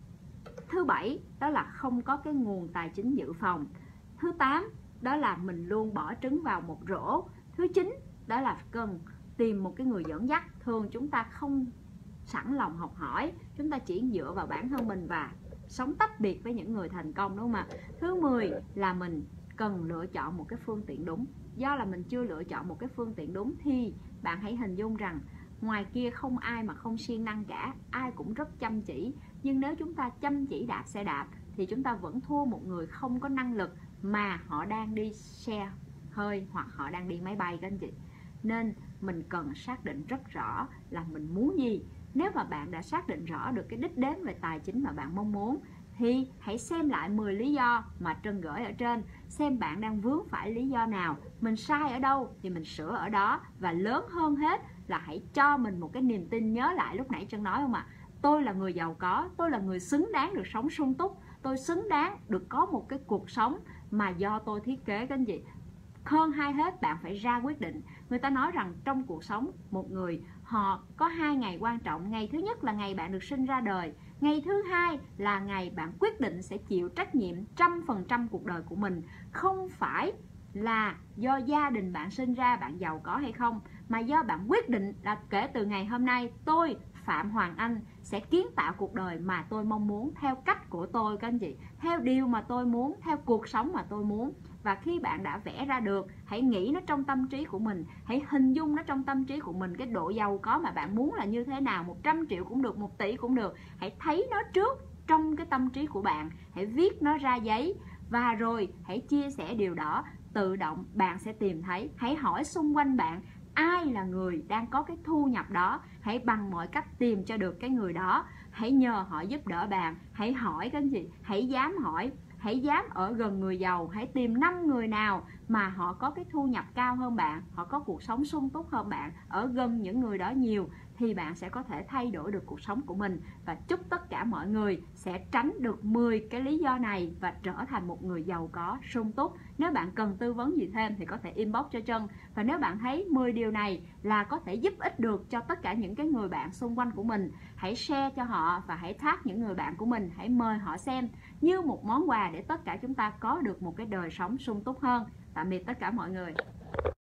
thứ bảy đó là không có cái nguồn tài chính dự phòng, thứ tám đó là mình luôn bỏ trứng vào một rổ, thứ chín đó là cần tìm một cái người dẫn dắt. Thường chúng ta không sẵn lòng học hỏi, chúng ta chỉ dựa vào bản thân mình và sống tách biệt với những người thành công, đúng không ạ? Thứ 10 là mình cần lựa chọn một cái phương tiện đúng. Do là mình chưa lựa chọn một cái phương tiện đúng thì bạn hãy hình dung rằng ngoài kia không ai mà không siêng năng cả, ai cũng rất chăm chỉ. Nhưng nếu chúng ta chăm chỉ đạp xe đạp thì chúng ta vẫn thua một người không có năng lực mà họ đang đi xe hơi hoặc họ đang đi máy bay các anh chị. Nên mình cần xác định rất rõ là mình muốn gì. Nếu mà bạn đã xác định rõ được cái đích đến về tài chính mà bạn mong muốn thì hãy xem lại 10 lý do mà Trân gửi ở trên, xem bạn đang vướng phải lý do nào, mình sai ở đâu thì mình sửa ở đó, và lớn hơn hết là hãy cho mình một cái niềm tin. Nhớ lại lúc nãy Trân nói không ạ? Tôi là người giàu có, tôi là người xứng đáng được sống sung túc, tôi xứng đáng được có một cái cuộc sống mà do tôi thiết kế các anh chị. Hơn hai hết, bạn phải ra quyết định. Người ta nói rằng trong cuộc sống một người họ có 2 ngày quan trọng. Ngày thứ nhất là ngày bạn được sinh ra đời, ngày thứ hai là ngày bạn quyết định sẽ chịu trách nhiệm 100% cuộc đời của mình. Không phải là do gia đình bạn sinh ra bạn giàu có hay không, mà do bạn quyết định là kể từ ngày hôm nay tôi Phạm Hoàng Anh sẽ kiến tạo cuộc đời mà tôi mong muốn, theo cách của tôi các anh chị, theo điều mà tôi muốn, theo cuộc sống mà tôi muốn. Và khi bạn đã vẽ ra được, hãy nghĩ nó trong tâm trí của mình, hãy hình dung nó trong tâm trí của mình, cái độ giàu có mà bạn muốn là như thế nào, 100 triệu cũng được, 1 tỷ cũng được. Hãy thấy nó trước trong cái tâm trí của bạn, hãy viết nó ra giấy và rồi hãy chia sẻ điều đó. Tự động bạn sẽ tìm thấy. Hãy hỏi xung quanh bạn ai là người đang có cái thu nhập đó, hãy bằng mọi cách tìm cho được cái người đó, hãy nhờ họ giúp đỡ bạn. Hãy hỏi các anh chị, hãy dám hỏi, hãy dám ở gần người giàu. Hãy tìm 5 người nào mà họ có cái thu nhập cao hơn bạn, họ có cuộc sống sung túc hơn bạn, ở gần những người đó nhiều thì bạn sẽ có thể thay đổi được cuộc sống của mình. Và chúc tất cả mọi người sẽ tránh được 10 cái lý do này và trở thành một người giàu có sung túc. Nếu bạn cần tư vấn gì thêm thì có thể inbox cho Trân. Và nếu bạn thấy 10 điều này là có thể giúp ích được cho tất cả những cái người bạn xung quanh của mình, hãy share cho họ và hãy tag những người bạn của mình, hãy mời họ xem như một món quà để tất cả chúng ta có được một cái đời sống sung túc hơn. Tạm biệt tất cả mọi người.